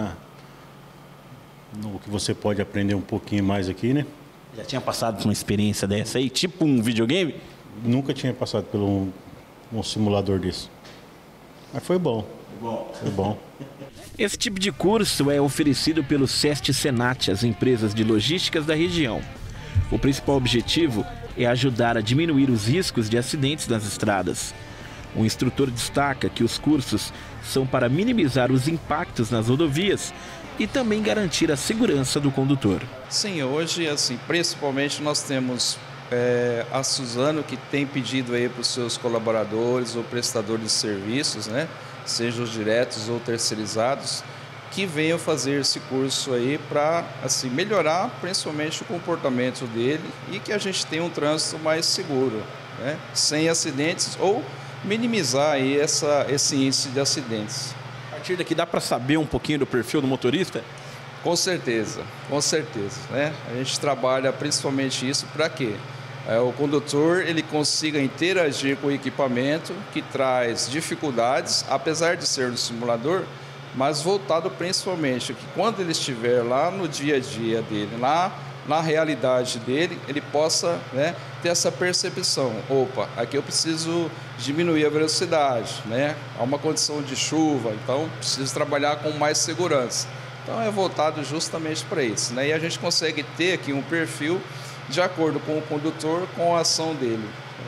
no que você pode aprender um pouquinho mais aqui, né? Já tinha passado por uma experiência dessa aí, tipo um videogame? Nunca tinha passado por um simulador desse. Mas foi bom. Foi bom. Esse tipo de curso é oferecido pelo SEST Senat, as empresas de logísticas da região. O principal objetivo é ajudar a diminuir os riscos de acidentes nas estradas. O instrutor destaca que os cursos são para minimizar os impactos nas rodovias e também garantir a segurança do condutor. Sim, hoje, assim, principalmente nós temos a Suzano, que tem pedido aí para os seus colaboradores ou prestadores de serviços, né, sejam os diretos ou terceirizados, que venham fazer esse curso aí para assim, melhorar principalmente o comportamento dele e que a gente tenha um trânsito mais seguro, né, sem acidentes ou minimizar aí esse índice de acidentes. A partir daqui dá para saber um pouquinho do perfil do motorista? Com certeza, né? A gente trabalha principalmente isso para quê? O condutor ele consiga interagir com o equipamento que traz dificuldades, apesar de ser no simulador, mas voltado principalmente que quando ele estiver lá no dia a dia dele, lá na realidade dele, ele possa, né, ter essa percepção. Opa, aqui eu preciso diminuir a velocidade, né? Há uma condição de chuva, então preciso trabalhar com mais segurança. Então é voltado justamente para isso, né? E a gente consegue ter aqui um perfil de acordo com o condutor, com a ação dele, né?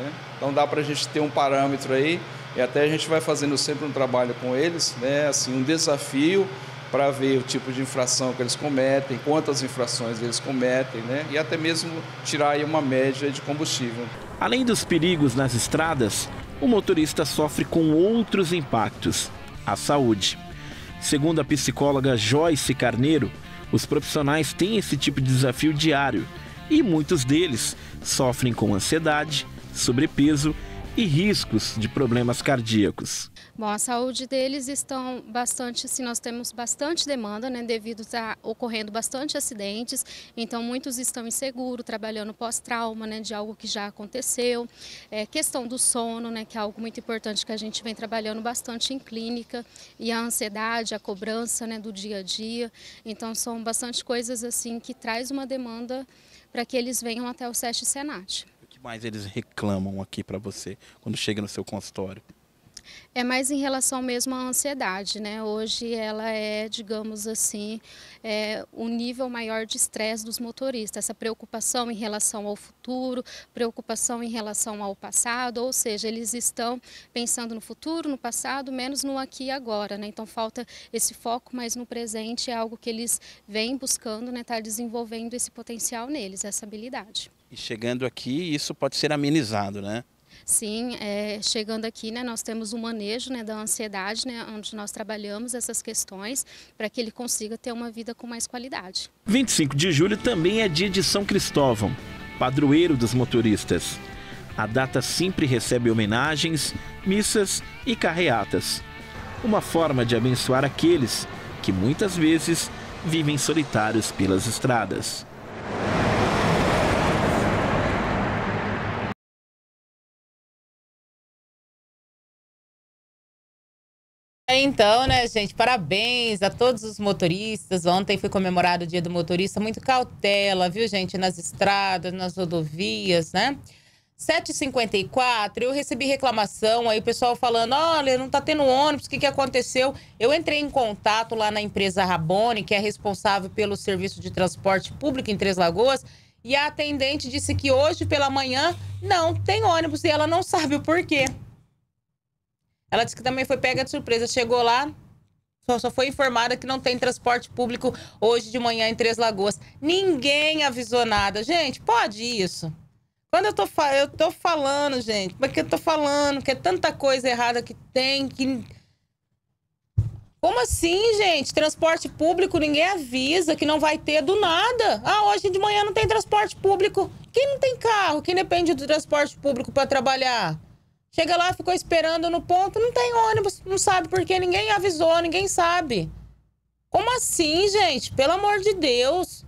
Então dá para a gente ter um parâmetro aí e até a gente vai fazendo sempre um trabalho com eles, né? Assim, um desafio para ver o tipo de infração que eles cometem, quantas infrações eles cometem, né? E até mesmo tirar aí uma média de combustível. Além dos perigos nas estradas, o motorista sofre com outros impactos: a saúde. Segundo a psicóloga Joyce Carneiro, os profissionais têm esse tipo de desafio diário e muitos deles sofrem com ansiedade, sobrepeso e riscos de problemas cardíacos. Bom, a saúde deles estão bastante, assim, nós temos bastante demanda, né, devido a estar ocorrendo bastante acidentes, então muitos estão inseguros, trabalhando pós-trauma, né, de algo que já aconteceu. Questão do sono, né, que é algo muito importante que a gente vem trabalhando bastante em clínica, e a ansiedade, a cobrança, né, do dia a dia. Então são bastante coisas assim que traz uma demanda para que eles venham até o SESC Senat. O que mais eles reclamam aqui para você quando chega no seu consultório? É mais em relação mesmo à ansiedade, né? Hoje ela é, digamos assim, o nível maior de estresse dos motoristas, essa preocupação em relação ao futuro, preocupação em relação ao passado, ou seja, eles estão pensando no futuro, no passado, menos no aqui e agora, né? Então falta esse foco mais no presente, é algo que eles vêm buscando, né? Tá desenvolvendo esse potencial neles, essa habilidade. E chegando aqui, isso pode ser amenizado, né? Sim, chegando aqui, né, nós temos um manejo, né, da ansiedade, né, onde nós trabalhamos essas questões para que ele consiga ter uma vida com mais qualidade. 25 de julho também é dia de São Cristóvão, padroeiro dos motoristas. A data sempre recebe homenagens, missas e carreatas. Uma forma de abençoar aqueles que muitas vezes vivem solitários pelas estradas. Então, né, gente, parabéns a todos os motoristas. Ontem foi comemorado o Dia do Motorista. Muito cautela, viu, gente, nas estradas, nas rodovias, né? 7h54, eu recebi reclamação aí, o pessoal falando, olha, não tá tendo ônibus, o que aconteceu? Eu entrei em contato lá na empresa Rabone, que é responsável pelo serviço de transporte público em Três Lagoas, e a atendente disse que hoje pela manhã não tem ônibus e ela não sabe o porquê. Ela disse que também foi pega de surpresa. Chegou lá, só foi informada que não tem transporte público hoje de manhã em Três Lagoas. Ninguém avisou nada. Gente, pode isso? Quando eu tô falando, gente, porque eu tô falando que é tanta coisa errada que tem, que... Como assim, gente? Transporte público, ninguém avisa que não vai ter do nada. Ah, hoje de manhã não tem transporte público. Quem não tem carro? Quem depende do transporte público para trabalhar? Chega lá, ficou esperando no ponto, não tem ônibus, não sabe por quê, ninguém avisou, ninguém sabe. Como assim, gente? Pelo amor de Deus.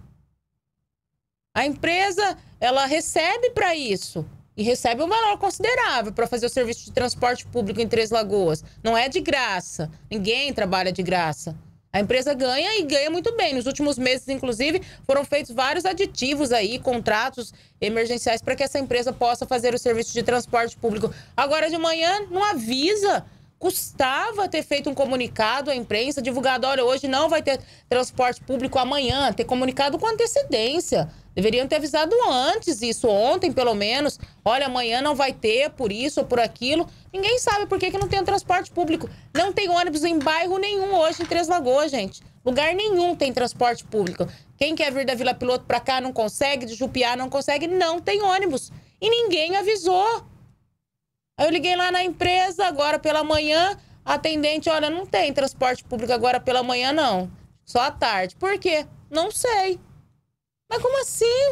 A empresa, ela recebe para isso. E recebe um valor considerável para fazer o serviço de transporte público em Três Lagoas. Não é de graça. Ninguém trabalha de graça. A empresa ganha e ganha muito bem. Nos últimos meses, inclusive, foram feitos vários aditivos aí, contratos emergenciais para que essa empresa possa fazer o serviço de transporte público. Agora de manhã, não avisa. Custava ter feito um comunicado à imprensa, divulgado, olha, hoje não vai ter transporte público amanhã, ter comunicado com antecedência. Deveriam ter avisado antes isso, ontem pelo menos. Olha, amanhã não vai ter por isso ou por aquilo. Ninguém sabe por que não tem transporte público. Não tem ônibus em bairro nenhum hoje em Três Lagoas, gente. Lugar nenhum tem transporte público. Quem quer vir da Vila Piloto pra cá não consegue, de Jupiá não consegue, não tem ônibus. E ninguém avisou. Aí eu liguei lá na empresa agora pela manhã, a atendente, olha, não tem transporte público agora pela manhã não, só à tarde. Por quê? Não sei. Mas como assim?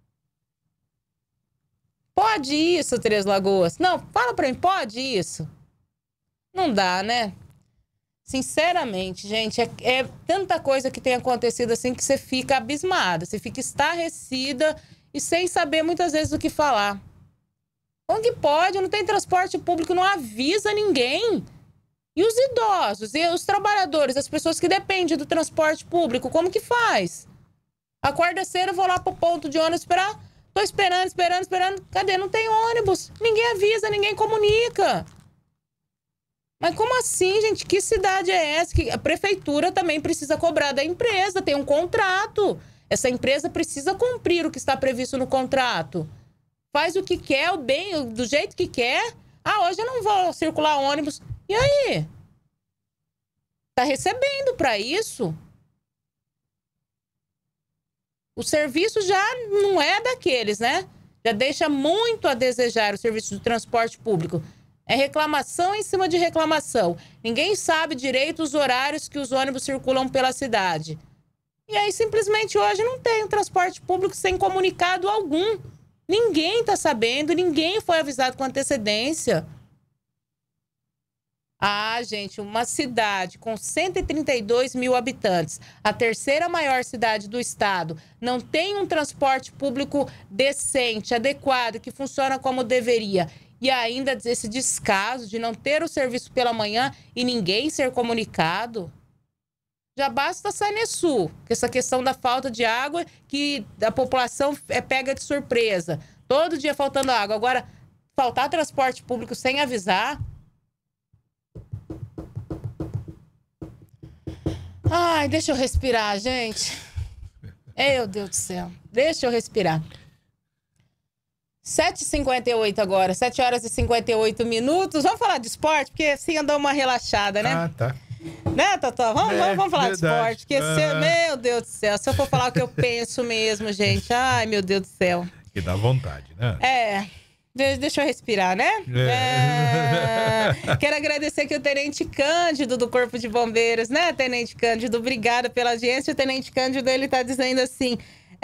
Pode isso, Três Lagoas? Não, fala pra mim, pode isso? Não dá, né? Sinceramente, gente, é tanta coisa que tem acontecido assim que você fica abismada, você fica estarrecida e sem saber muitas vezes o que falar. Como que pode? Não tem transporte público, não avisa ninguém. E os idosos, e os trabalhadores, as pessoas que dependem do transporte público, como que faz? Acorda cedo, vou lá pro ponto de ônibus esperar. Tô esperando. Cadê? Não tem ônibus. Ninguém avisa, ninguém comunica. Mas como assim, gente? Que cidade é essa? Que a prefeitura também precisa cobrar da empresa, tem um contrato. Essa empresa precisa cumprir o que está previsto no contrato. faz o que quer, o bem, do jeito que quer. Ah, hoje eu não vou circular ônibus. E aí? Tá recebendo para isso? O serviço já não é daqueles, né? Já deixa muito a desejar o serviço de transporte público. É reclamação em cima de reclamação. Ninguém sabe direito os horários que os ônibus circulam pela cidade. E aí, simplesmente, hoje não tem um transporte público sem comunicado algum. Ninguém tá sabendo, ninguém foi avisado com antecedência. Ah, gente, uma cidade com 132 mil habitantes, a terceira maior cidade do estado, não tem um transporte público decente, adequado, que funciona como deveria. E ainda esse descaso de não ter o serviço pela manhã e ninguém ser comunicado. Já basta a Sanesul, que essa questão da falta de água, que a população é pega de surpresa. Todo dia faltando água. Agora, faltar transporte público sem avisar... Ai, deixa eu respirar, gente. Meu Deus do céu. Deixa eu respirar. 7h58 agora, 7 horas e 58 minutos. Vamos falar de esporte, porque assim andou uma relaxada, né? Ah, tá. Né, Totó? Vamos falar de esporte. Porque meu Deus do céu, se eu for falar o que eu penso mesmo, gente. Ai, meu Deus do céu. Que dá vontade, né? Deixa eu respirar, né? Quero agradecer aqui o Tenente Cândido do Corpo de Bombeiros, né, Tenente Cândido? Obrigada pela audiência. O Tenente Cândido, ele tá dizendo assim...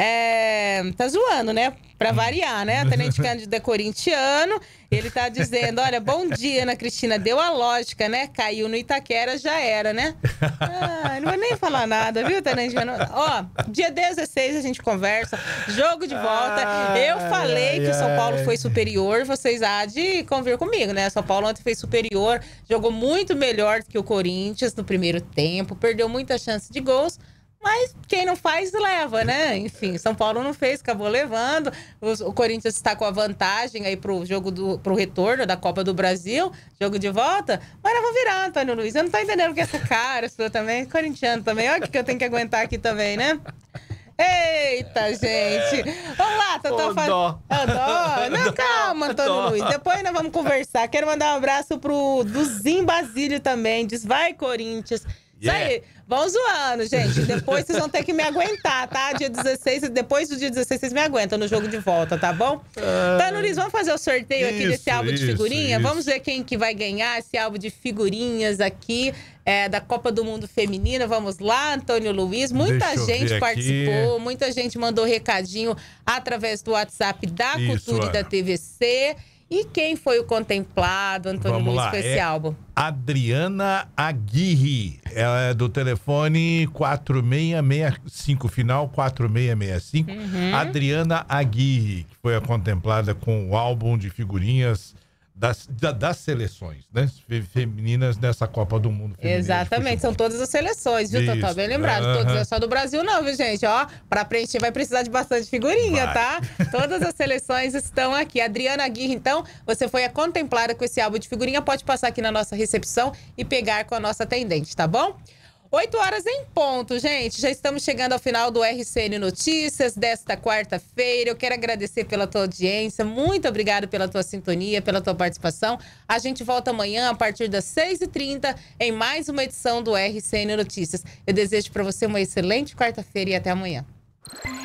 tá zoando, né? Pra variar, né? O Tenente Cândido é corintiano. Ele tá dizendo, olha, bom dia, Ana Cristina. Deu a lógica, né? Caiu no Itaquera, já era, né? Não vou nem falar nada, viu, Tenente? Ó, dia 16 a gente conversa. Jogo de volta. Eu falei que o São Paulo foi superior. Vocês há de convir comigo, né? São Paulo ontem foi superior. Jogou muito melhor do que o Corinthians no primeiro tempo. Perdeu muita chance de gols. Mas quem não faz, leva, né? Enfim, São Paulo não fez, acabou levando. O Corinthians está com a vantagem aí pro retorno da Copa do Brasil, jogo de volta. Mas eu vou virar, Antônio Luiz. Eu não tô entendendo que essa cara sua também, corintiano também. Olha o que eu tenho que aguentar aqui também, né? Eita, gente. Vamos lá, Totó. Dó. Não, calma, Antônio Luiz. Depois nós vamos conversar. Quero mandar um abraço pro Duzinho Basílio também. Diz, vai, Corinthians. Isso aí, vão zoando, gente. Depois vocês vão ter que me aguentar, tá? Dia 16, depois do dia 16 vocês me aguentam no jogo de volta, tá bom? Então, Luiz, vamos fazer o sorteio aqui desse álbum de figurinha? Vamos ver quem que vai ganhar esse álbum de figurinhas aqui da Copa do Mundo Feminina. Vamos lá, Antônio Luiz. Muita gente participou, muita gente mandou recadinho através do WhatsApp da Cultura e da TVC. E quem foi o contemplado, Antônio Luiz, com esse álbum? Adriana Aguirre. Ela é do telefone 4665, final 4665. Adriana Aguirre, que foi a contemplada com o álbum de figurinhas das seleções, né? Femininas nessa Copa do Mundo feminina. Exatamente, são todas as seleções, viu, Totó? Bem lembrado. Todas, não é só do Brasil não, viu, gente? Ó, pra preencher vai precisar de bastante figurinha, tá? Todas as seleções estão aqui. Adriana Aguirre, então, você foi a contemplada com esse álbum de figurinha, pode passar aqui na nossa recepção e pegar com a nossa atendente, tá bom? 8 horas em ponto, gente. Já estamos chegando ao final do RCN Notícias desta quarta-feira. Eu quero agradecer pela tua audiência. Muito obrigada pela tua sintonia, pela tua participação. A gente volta amanhã a partir das 6h30 em mais uma edição do RCN Notícias. Eu desejo para você uma excelente quarta-feira e até amanhã.